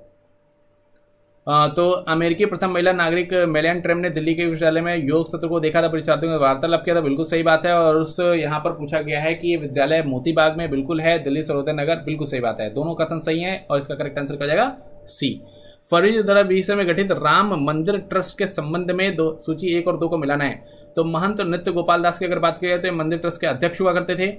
S1: तो अमेरिकी प्रथम महिला नागरिक मेलियाना ट्रम्प ने दिल्ली के विश्वविद्यालय में योग सत्र को देखा था, परीक्षार्थियों में वार्तालाप किया था। बिल्कुल सही बात है। और उस यहाँ पर पूछा गया है कि ये विद्यालय मोती बाग में बिल्कुल है, दिल्ली सर्वोदय नगर। बिल्कुल सही बात है, दोनों कथन सही है और इसका करेक्ट आंसर क्या जाएगा? सी। फरवरी 2020 में गठित राम मंदिर ट्रस्ट के संबंध में सूची 1 और 2 को मिलाना है। तो महंत नृत्य गोपाल दास की अगर बात की जाए तो मंदिर ट्रस्ट के अध्यक्ष हुआ करते थे।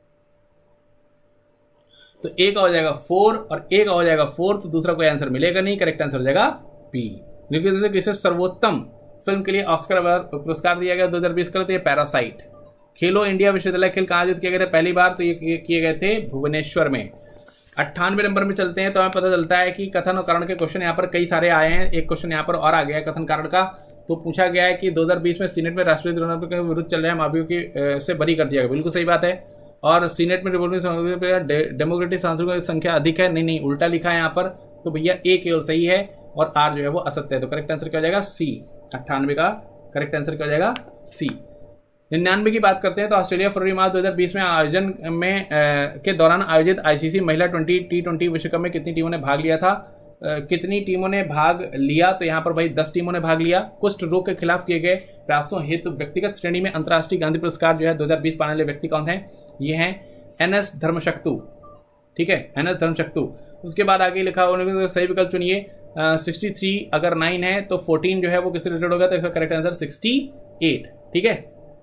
S1: तो एक हो जाएगा 4 और एक हो जाएगा 4, तो दूसरा कोई आंसर मिलेगा नहीं, करेक्ट आंसर हो जाएगा बी। लेकिन किसे सर्वोत्तम फिल्म के लिए ऑस्कर पुरस्कार दिया गया 2020 का? तो ये पैरासाइट। खेलो इंडिया विश्वविद्यालय खेल कहाँ आयोजित किए गए थे पहली बार? तो ये किए गए थे भुवनेश्वर में। 98 नंबर में चलते हैं तो हमें पता चलता है कि कथन और कारण के क्वेश्चन यहाँ पर कई सारे आए हैं। एक क्वेश्चन यहाँ पर और आ गया है कथन कारण का। तो पूछा गया है कि 2020 में सीनेट में राष्ट्रीय द्रोणात्मक के विरुद्ध चल रहे माफियों की से बरी कर दिया गया। बिल्कुल सही बात है। और सीनेट में रिपब्लिकन डेमोक्रेटिक सांसदों की संख्या अधिक है, नहीं उल्टा लिखा है यहाँ पर। तो भैया ए केवल सही है और आर जो है वो असत्य है। तो करेक्ट आंसर क्या हो जाएगा? सी। 98 का करेक्ट आंसर क्या हो जाएगा? सी। 99 की बात करते हैं तो ऑस्ट्रेलिया फरवरी माह 2020 में आयोजन में के दौरान आयोजित ICC महिला T20 विश्व कप में कितनी टीमों ने भाग लिया था? कितनी टीमों ने भाग लिया? तो यहाँ पर भाई 10 टीमों ने भाग लिया। कुष्ठ रोग के खिलाफ किए गए प्रयासों हेतु व्यक्तिगत श्रेणी में अंतर्राष्ट्रीय गांधी पुरस्कार जो है 2020 पाने वाले व्यक्ति कौन है? ये हैं NS धर्मशक्तु। ठीक है, NS धर्मशक्तु। उसके बाद आगे लिखा होने सही विकल्प चुनिए। 63 अगर 9 है तो 14 जो है वो किससे रिलेटेड होगा? तो इसका करेक्ट आंसर 68। ठीक है,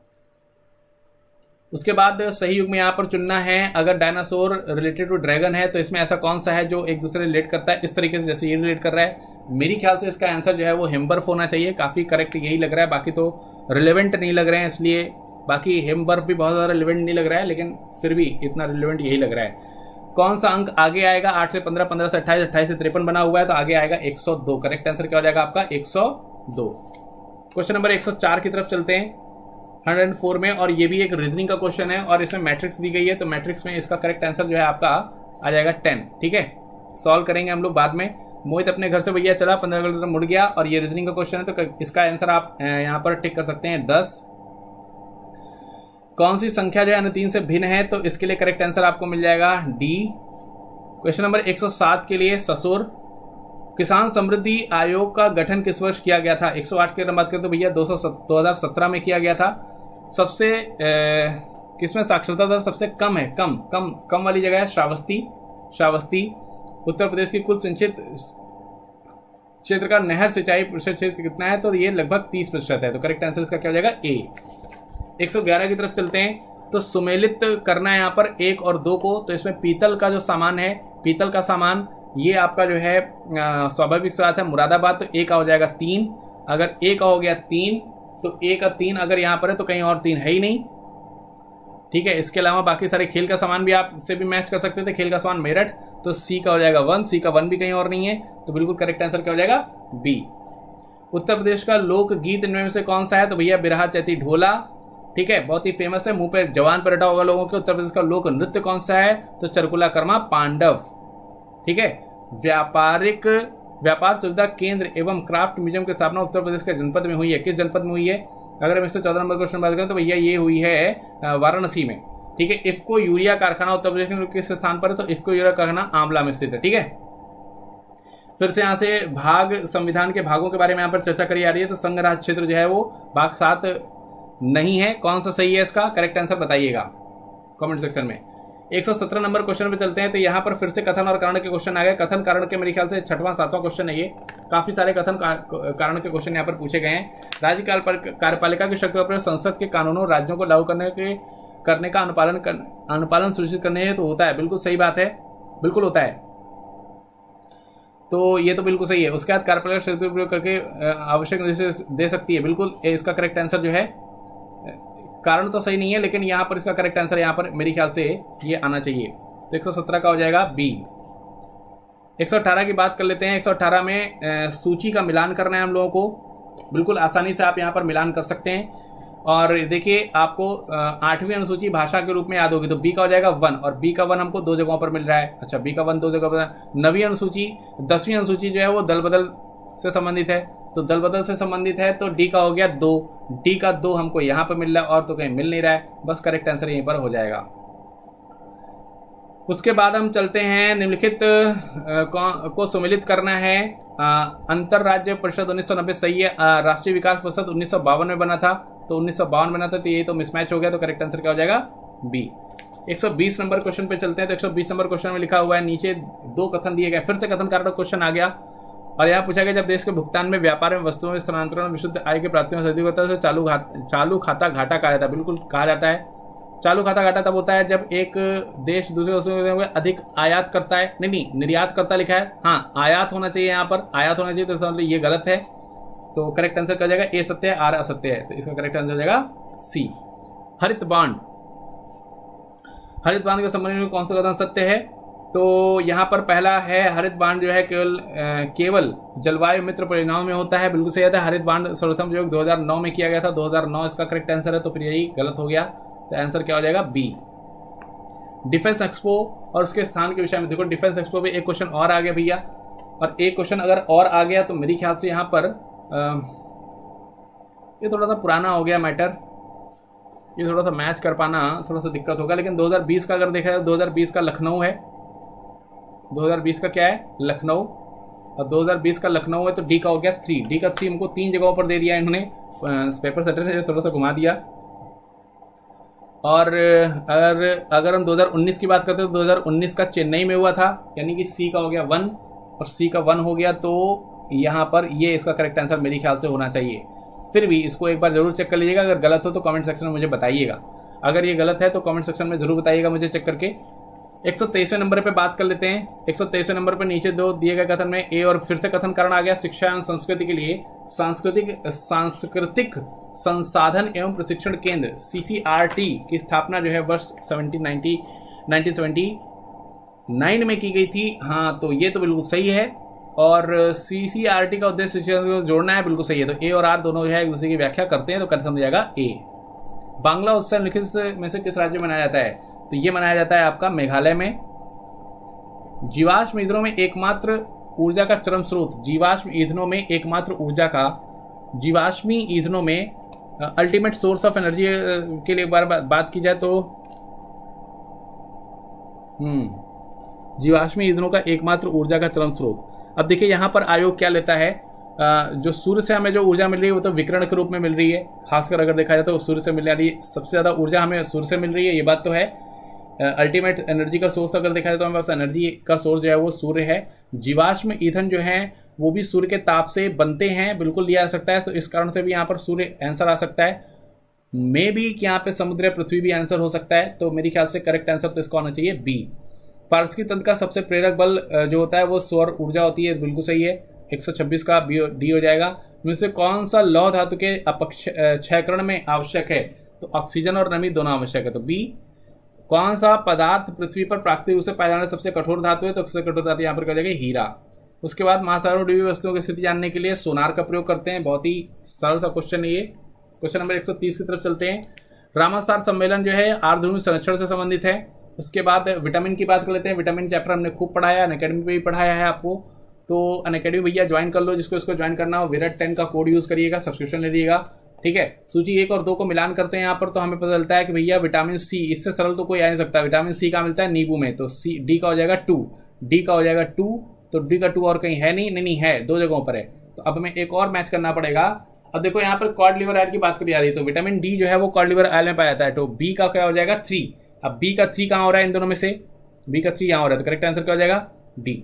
S1: उसके बाद सही युग में यहाँ पर चुनना है। अगर डायनासोर रिलेटेड टू ड्रैगन है तो इसमें ऐसा कौन सा है जो एक दूसरे रिलेट करता है इस तरीके से जैसे ये रिलेट कर रहा है? मेरी ख्याल से इसका आंसर जो है वो हिमबर्फ होना चाहिए। काफी करेक्ट यही लग रहा है, बाकी तो रिलेवेंट नहीं लग रहे हैं, इसलिए बाकी हिमबर्फ भी बहुत ज्यादा रिलेवेंट नहीं लग रहा है, लेकिन फिर भी इतना रिलेवेंट यही लग रहा है। कौन सा अंक आगे आएगा? 8 से 15, 15 से 28, 28 से 53 बना हुआ है तो आगे आएगा 102। करेक्ट आंसर क्या हो जाएगा आपका? 102। क्वेश्चन नंबर 104 की तरफ चलते हैं 104 में, और ये भी एक रीजनिंग का क्वेश्चन है और इसमें मैट्रिक्स दी गई है। तो मैट्रिक्स में इसका करेक्ट आंसर जो है आपका आ जाएगा 10। ठीक है, सॉल्व करेंगे हम लोग बाद में। मोहित अपने घर से भैया चला 15 किलोमीटर मुड़ गया और ये रीजनिंग का क्वेश्चन है तो इसका आंसर आप यहाँ पर टिक कर सकते हैं 10। कौन सी संख्या जो है अन्य 3 से भिन्न है? तो इसके लिए करेक्ट आंसर आपको मिल जाएगा डी। क्वेश्चन नंबर 107 के लिए ससुर। किसान समृद्धि आयोग का गठन किस वर्ष किया गया था? 108 की बात करें तो भैया 2017 में किया गया था। सबसे किसमें साक्षरता दर सबसे कम है? कम वाली जगह है श्रावस्ती। उत्तर प्रदेश की कुल सिंचित क्षेत्र का नहर सिंचाई प्रतिशत क्षेत्र कितना है? तो ये लगभग 30% है। तो करेक्ट आंसर इसका क्या हो जाएगा? ए। 111 की तरफ चलते हैं तो सुमेलित करना है यहाँ पर 1 और 2 को। तो इसमें पीतल का जो सामान है, पीतल का सामान ये आपका जो है स्वाभाविक सी बात है मुरादाबाद। तो 1 का हो जाएगा 3। अगर 1 का हो गया 3 तो 1 और 3 अगर यहाँ पर है तो कहीं और 3 है ही नहीं। ठीक है। इसके अलावा बाकी सारे खेल का सामान भी आप से भी मैच कर सकते थे, खेल का सामान मेरठ, तो सी का हो जाएगा 1, सी का 1 भी कहीं और नहीं है, तो बिल्कुल करेक्ट आंसर क्या हो जाएगा बी। उत्तर प्रदेश का लोकगीत इनमें में से कौन सा है, तो भैया बिरहा चैती ढोला, ठीक है, बहुत ही फेमस है, मुंह पे जवान पर रटा होगा लोगों के। उत्तर प्रदेश का लोक नृत्य कौन सा है, तो चरकुला कर्मा पांडव, ठीक है। व्यापार सुविधा केंद्र एवं क्राफ्ट म्यूजियम की स्थापना उत्तर प्रदेश के जनपद में हुई है, किस जनपद में हुई है। अगर हम 114 नंबर क्वेश्चन बात करें तो भैया ये हुई है वाराणसी में, ठीक है। इफ्को यूरिया कारखाना उत्तर प्रदेश में किस स्थान पर है, तो इफ्को यूरिया कारखाना आंवला में स्थित है, ठीक है। फिर से यहाँ से भाग संविधान के भागों के बारे में यहाँ पर चर्चा करी जा रही है, तो संघ राज क्षेत्र जो है वो भाग 7 नहीं है। कौन सा सही है इसका, करेक्ट आंसर बताइएगा कमेंट सेक्शन में। 117 नंबर क्वेश्चन पे चलते हैं, तो यहाँ पर फिर से कथन और कारण के क्वेश्चन आ गए। कथन कारण के मेरे ख्याल से 6वां 7वां क्वेश्चन है ये, काफी सारे कथन कारण के क्वेश्चन यहाँ पर पूछे गए हैं। राज्य कार्यपालिका की शक्ति पर संसद के कानूनों राज्यों को लागू करने का अनुपालन सुनिश्चित करने हेतु तो होता है, बिल्कुल सही बात है, बिल्कुल होता है, तो ये तो बिल्कुल सही है। उसके बाद कार्यपालिका शक्ति प्रयोग करके आवश्यक निर्देश दे सकती है, बिल्कुल इसका करेक्ट आंसर जो है, कारण तो सही नहीं है लेकिन यहाँ पर इसका करेक्ट आंसर यहाँ पर मेरे ख्याल से ये आना चाहिए, तो 117 का हो जाएगा बी। 118 की बात कर लेते हैं। 118 में सूची का मिलान करना है हम लोगों को, बिल्कुल आसानी से आप यहाँ पर मिलान कर सकते हैं। और देखिए आपको 8वीं अनुसूची भाषा के रूप में याद होगी, तो बी का हो जाएगा 1, और बी का 1 हमको 2 जगहों पर मिल रहा है। अच्छा, बी का 1 2 जगह पर। 9वीं अनुसूची 10वीं अनुसूची जो है वो दल बदल से संबंधित है, तो दल बदल से संबंधित है, तो डी का हो गया 2, डी का 2 हमको यहाँ पर मिल रहा है और तो कहीं मिल नहीं रहा है, बस करेक्ट आंसर यहीं पर हो जाएगा। उसके बाद हम चलते हैं निम्नलिखित को सम्मिलित करना है। अंतर राज्य परिषद 1990 सही है। राष्ट्रीय विकास परिषद 1952 में बना था, तो 1952 बना था, तो ये तो मिसमैच हो गया, तो करेक्ट आंसर क्या हो जाएगा बी। 120 नंबर क्वेश्चन पे चलते हैं। तो 120 नंबर क्वेश्चन में लिखा हुआ है, नीचे 2 कथन दिए गए, फिर से कथन कारण क्वेश्चन आ गया, और यहाँ पूछा गया जब देश के भुगतान में व्यापार में वस्तुओं में स्थानांतरण विशुद्ध आय के प्राप्तियों से अधिक होता है तो चालू खाता घाटा कहा जाता है, बिल्कुल कहा जाता है। चालू खाता घाटा तब होता है जब एक देश दूसरे वस्तुओं में अधिक आयात करता है, नहीं निर्यात करता लिखा है, हाँ आयात होना चाहिए, यहाँ पर आयात होना चाहिए, तो इसका मतलब ये गलत है, तो करेक्ट आंसर क्या हो जाएगा, ए सत्य है, आर असत्य है, तो इसका करेक्ट आंसर हो जाएगा सी। हरित बांड के संबंध में कौन सा कथन सत्य है, तो यहाँ पर पहला है हरित बांड जो है केवल जलवायु मित्र परियोजनाओं में होता है, बिल्कुल सही है। हरित बांड सर्वप्रथम प्रयोग 2009 में किया गया था, 2009 इसका करेक्ट आंसर है, तो फिर यही गलत हो गया, तो आंसर क्या हो जाएगा बी। डिफेंस एक्सपो और उसके स्थान के विषय में देखो, डिफेंस एक्सपो पे एक क्वेश्चन और आ गया भैया, और एक क्वेश्चन अगर और आ गया तो मेरे ख्याल से यहाँ पर ये थोड़ा सा पुराना हो गया मैटर, ये थोड़ा सा मैच कर पाना थोड़ा सा दिक्कत होगा, लेकिन 2020 का अगर देखा जाए 2020 का लखनऊ है, 2020 का क्या है लखनऊ, और 2020 का लखनऊ है, तो डी का हो गया 3, डी का 3 हमको 3 जगहों पर दे दिया इन्होंने, पेपर सेटर ने थोड़ा सा घुमा दिया। और अगर हम 2019 की बात करते हैं तो 2019 का चेन्नई में हुआ था, यानी कि सी का हो गया 1 और सी का 1 हो गया, तो यहाँ पर ये इसका करेक्ट आंसर मेरे ख्याल से होना चाहिए। फिर भी इसको एक बार जरूर चेक कर लीजिएगा, अगर गलत हो तो कमेंट सेक्शन में मुझे बताइएगा, अगर ये गलत है तो कमेंट सेक्शन में जरूर बताइएगा मुझे चेक करके। 123वें नंबर पे बात कर लेते हैं। 123वें नंबर पे नीचे 2 दिए गए कथन में ए और फिर से कथन कारण आ गया, शिक्षा एवं संस्कृति के लिए सांस्कृतिक संसाधन एवं प्रशिक्षण केंद्र CCRT की स्थापना जो है वर्ष 1979 में की गई थी, हाँ तो ये तो बिल्कुल सही है, और CCRT का उद्देश्य शिक्षा को जोड़ना है, बिल्कुल सही है, तो ए और आर दोनों जो है एक दूसरे की व्याख्या करते हैं, तो कथन हो जाएगा ए। बांग्ला उत्सव निम्नलिखित में से किस राज्य में मनाया जाता है, तो ये मनाया जाता है आपका मेघालय में। जीवाश्म ईंधनों में एकमात्र ऊर्जा का चरम स्रोत, जीवाश्म ईंधनों में एकमात्र ऊर्जा का, जीवाश्मी ईंधनों में अल्टीमेट सोर्स ऑफ एनर्जी के लिए एक बार बात की जाए तो जीवाश्मी ईंधनों का एकमात्र ऊर्जा का चरम स्रोत। अब देखिए यहाँ पर आयोग क्या लेता है, जो सूर्य से हमें जो ऊर्जा मिल रही है वो तो विकिरण के रूप में मिल रही है, खासकर अगर देखा जाए तो सूर्य से मिलने वाली सबसे ज़्यादा ऊर्जा हमें सूर्य से मिल रही है, ये बात तो है। अल्टीमेट एनर्जी का सोर्स अगर देखा जाए तो हमारे पास एनर्जी का सोर्स जो है वो सूर्य है। जीवाश्म ईंधन जो है वो भी सूर्य के ताप से बनते हैं, बिल्कुल लिया जा सकता है, तो इस कारण से भी यहाँ पर सूर्य आंसर आ सकता है। मे भी कि यहाँ पे समुद्र या पृथ्वी भी आंसर हो सकता है, तो मेरे ख्याल से करेक्ट आंसर तो इसका होना चाहिए बी। पारस्की तंत्र का सबसे प्रेरक बल जो होता है वो सौर ऊर्जा होती है, बिल्कुल सही है, 126 का डी हो जाएगा। इनमें से कौन सा लौह धातु के अपक्षयकरण में आवश्यक है, तो ऑक्सीजन और नमी दोनों आवश्यक है, तो बी कौन सा पदार्थ पृथ्वी पर प्राकृतिक रूप से पाया जाने सबसे कठोर धातु है? तो सबसे कठोर धातु यहाँ पर क्या जाएगा? हीरा। उसके बाद महासागरों डूबी वस्तुओं की स्थिति जानने के लिए सोनार का प्रयोग करते हैं। बहुत ही सरल सा क्वेश्चन है ये। क्वेश्चन नंबर 130 की तरफ चलते हैं। रामासार सम्मेलन जो है आर्द्रभूमि संरक्षण से संबंधित है। उसके बाद विटामिन की बात कर लेते हैं। विटामिन चैप्टर हमने खूब पढ़ाया, अनअकैडमी पे भी पढ़ाया है आपको, तो अनअकैडमी भैया ज्वाइन कर लो, जिसको इसको ज्वाइन करना हो विराट 10 का कोड यूज करिएगा, सब्सक्रिप्शन ले लीजिएगा। ठीक है, सूची 1 और 2 को मिलान करते हैं यहाँ पर, तो हमें पता चलता है कि भैया विटामिन सी, इससे सरल तो कोई आ नहीं सकता। विटामिन सी का मिलता है नींबू में, तो सी डी का हो जाएगा 2, डी का हो जाएगा 2, तो डी का 2 और कहीं है नहीं है, 2 जगहों पर है। तो अब हमें एक और मैच करना पड़ेगा। अब देखो यहाँ पर कॉड लिवर ऑयल की बात करी जा रही है, तो विटामिन डी जो है वो कॉड लिवर ऑयल में पाया जाता है, तो बी का क्या हो जाएगा? 3। अब बी का 3 कहाँ हो रहा है इन दोनों में से? बी का 3 यहाँ हो रहा है, तो करेक्ट आंसर क्या हो जाएगा? डी।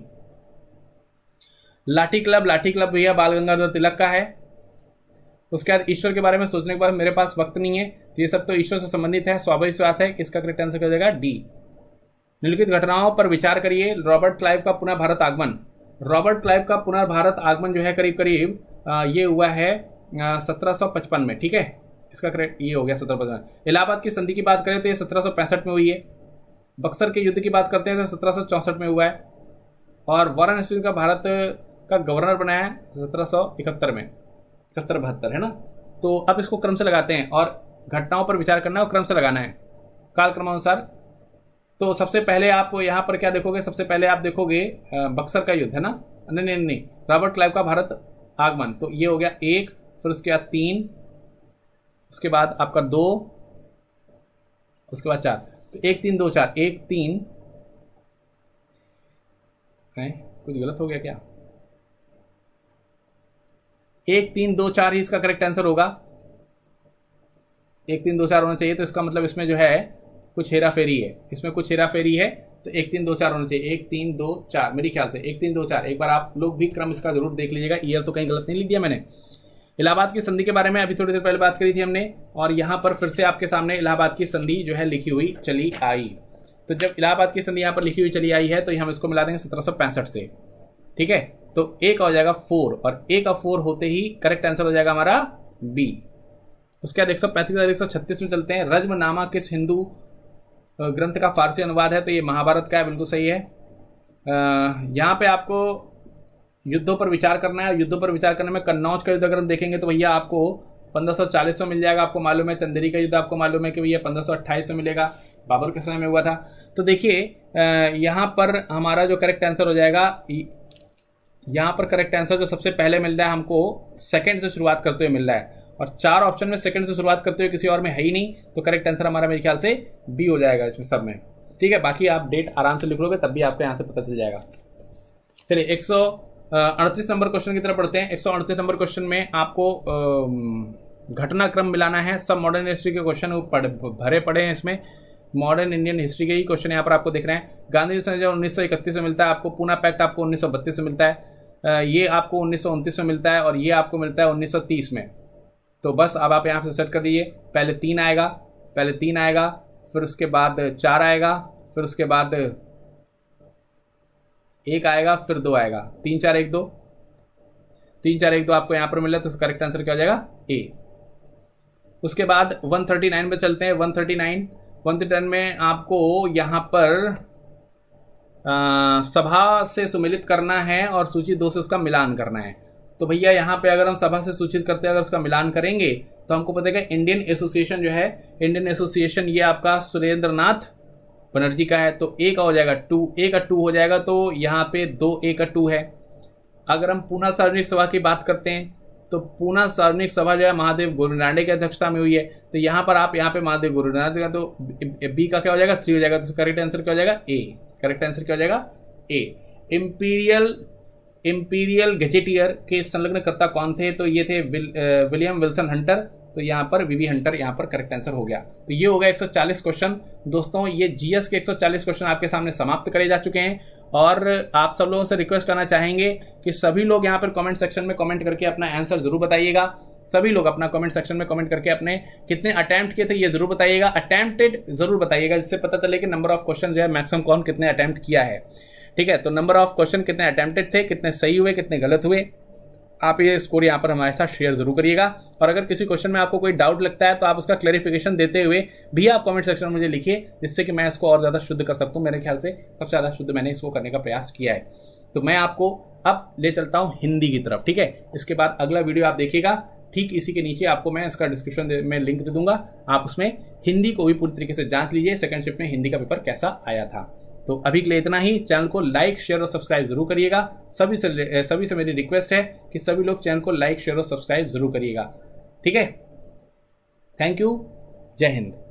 S1: लाठी क्लब भैया बाल गंगाधर तिलक का है। उसके बाद ईश्वर के बारे में सोचने के बाद मेरे पास वक्त नहीं है, तो ये सब तो ईश्वर से संबंधित है, स्वाभाविक बात है कि इसका करेक्ट आंसर क्या हो जाएगा? डी। निम्नलिखित घटनाओं पर विचार करिए। रॉबर्ट क्लाइव का पुनः भारत आगमन। रॉबर्ट क्लाइव का पुनः भारत आगमन जो है करीब करीब ये हुआ है 1755 में। ठीक है, इसका करेक्ट ये हो गया 1755। इलाहाबाद की संधि की बात करें तो ये 1765 में हुई है। बक्सर के युद्ध की बात करते हैं तो 1764 में हुआ है। और वाराणसी का भारत का गवर्नर बनाया है 1771 में, 71-72 है ना। तो अब इसको क्रम से लगाते हैं और घटनाओं पर विचार करना है और क्रम से लगाना है कालक्रमानुसार। तो सबसे पहले आप यहाँ पर क्या देखोगे? सबसे पहले आप देखोगे बक्सर का युद्ध है ना। नहीं, रॉबर्ट क्लाइव का भारत आगमन, तो ये हो गया 1, फिर उसके बाद 3, उसके बाद आपका 2, उसके बाद 4। तो 1 3 2 4, 1 3 है, कुछ गलत हो गया क्या? 1 3 2 4 ही इसका करेक्ट आंसर होगा। 1 3 2 4 होना चाहिए, तो इसका मतलब इसमें जो है कुछ हेरा फेरी है, इसमें कुछ हेरा फेरी है, तो 1 3 2 4 होना चाहिए। 1 3 2 4 मेरे ख्याल से 1 3 2 4। एक बार आप लोग भी क्रम इसका जरूर देख लीजिएगा, ईयर तो कहीं गलत नहीं लिख दिया मैंने। इलाहाबाद की संधि के बारे में अभी थोड़ी देर पहले बात करी थी हमने, और यहाँ पर फिर से आपके सामने इलाहाबाद की संधि जो है लिखी हुई चली आई। तो जब इलाहाबाद की संधि यहाँ पर लिखी हुई चली आई है, तो हम इसको मिला देंगे 1765 से। ठीक है, तो ए का हो जाएगा 4, और ए का 4 होते ही करेक्ट आंसर हो जाएगा हमारा बी। उसके बाद 135 और 136 में चलते हैं। रज्मनामा किस हिंदू ग्रंथ का फारसी अनुवाद है? तो ये महाभारत का है, बिल्कुल सही है। यहाँ पे आपको युद्धों पर विचार करना है। युद्धों पर विचार करने में कन्नौज का युद्ध अगर हम देखेंगे तो भैया आपको 1540 में मिल जाएगा, आपको मालूम है। चंदेरी का युद्ध आपको मालूम है कि भैया 1528 में मिलेगा, बाबर के समय में हुआ था। तो देखिए यहाँ पर हमारा जो करेक्ट आंसर हो जाएगा, यहाँ पर करेक्ट आंसर जो सबसे पहले मिल रहा है हमको सेकंड से शुरुआत करते हुए मिल रहा है, और 4 ऑप्शन में सेकंड से शुरुआत करते हुए किसी और में है ही नहीं, तो करेक्ट आंसर हमारा मेरे ख्याल से बी हो जाएगा इसमें सब में। ठीक है, बाकी आप डेट आराम से लिख लोगे तब भी आपको यहाँ से पता चल जाएगा। चलिए 138 नंबर क्वेश्चन की तरफ पढ़ते हैं। 138 नंबर क्वेश्चन में आपको घटनाक्रम मिलाना है। सब मॉडर्न हिस्ट्री के क्वेश्चन भरे पड़े हैं इसमें, मॉडर्न इंडियन हिस्ट्री के ही क्वेश्चन यहाँ पर आपको दिख रहे हैं। गांधी जी से 1931 में मिलता है आपको, पूना पैक्ट आपको 1932 में मिलता है, ये आपको 1929 में मिलता है, और ये आपको मिलता है 1930 में। तो बस अब आप यहाँ से सेट कर दीजिए। पहले 3 आएगा, फिर उसके बाद 4 आएगा, फिर उसके बाद 1 आएगा, फिर 2 आएगा। 3 4 1 2, 3 4 1 2 आपको यहाँ पर मिला, तो करेक्ट आंसर क्या हो जाएगा? ए। उसके बाद 139 में चलते हैं। 139 में आपको यहाँ पर सभा से सुमेलित करना है और सूची 2 से उसका मिलान करना है। तो भैया यहाँ पे अगर हम सभा से सूचित करते हैं, अगर उसका मिलान करेंगे तो हमको पता है कि इंडियन एसोसिएशन जो है, इंडियन एसोसिएशन ये आपका सुरेंद्र नाथ बनर्जी का है, तो ए का हो जाएगा 2, ए का 2 हो जाएगा, तो यहाँ पे 2 ए का 2 है। अगर हम पूना सार्वजनिक सभा की बात करते हैं तो पूना सार्वजनिक सभा जो है महादेव गुरुनाडे की अध्यक्षता में हुई है, तो यहाँ पर आप यहाँ पे महादेव गुरुनाडे का, तो बी का क्या हो जाएगा? 3 हो जाएगा, तो करेक्ट आंसर क्या हो जाएगा? ए। करेक्ट आंसर क्या हो जाएगा? ए। इंपीरियल गजेटियर के संलग्नकर्ता कौन थे? तो ये थे विलियम विल्सन हंटर, तो यहाँ पर वीवी हंटर यहाँ पर करेक्ट आंसर हो गया। तो ये हो गया 140 क्वेश्चन। दोस्तों ये जीएस के 140 क्वेश्चन आपके सामने समाप्त करे जा चुके हैं, और आप सब लोगों से रिक्वेस्ट करना चाहेंगे कि सभी लोग यहाँ पर कमेंट सेक्शन में कमेंट करके अपना आंसर जरूर बताइएगा। सभी लोग अपना कमेंट सेक्शन में कमेंट करके अपने कितने अटेम्प्ट किए थे ये जरूर बताइएगा, अटेम्प्टेड जरूर बताइएगा, जिससे पता चले कि नंबर ऑफ क्वेश्चन जो है मैक्सिमम कौन कितने अटेम्प्ट किया है। ठीक है, तो नंबर ऑफ क्वेश्चन कितने अटेम्प्टेड थे, कितने सही हुए, कितने गलत हुए, आप ये स्कोर यहाँ पर हमारे साथ शेयर जरूर करिएगा। और अगर किसी क्वेश्चन में आपको कोई डाउट लगता है तो आप उसका क्लैरिफिकेशन देते हुए भी आप कमेंट सेक्शन में मुझे लिखिए, जिससे कि मैं इसको और ज़्यादा शुद्ध कर सकता हूँ। मेरे ख्याल से सबसे ज़्यादा शुद्ध मैंने इसको करने का प्रयास किया है। तो मैं आपको अब ले चलता हूँ हिंदी की तरफ, ठीक है। इसके बाद अगला वीडियो आप देखिएगा, ठीक इसी के नीचे आपको मैं इसका डिस्क्रिप्शन में लिंक दे दूंगा, आप उसमें हिंदी को भी पूरी तरीके से जांच लीजिए, सेकंड शिफ्ट में हिंदी का पेपर कैसा आया था। तो अभी के लिए इतना ही। चैनल को लाइक शेयर और सब्सक्राइब जरूर करिएगा। सभी से मेरी रिक्वेस्ट है कि सभी लोग चैनल को लाइक शेयर और सब्सक्राइब जरूर करिएगा, ठीक है। Thank you. जय हिंद।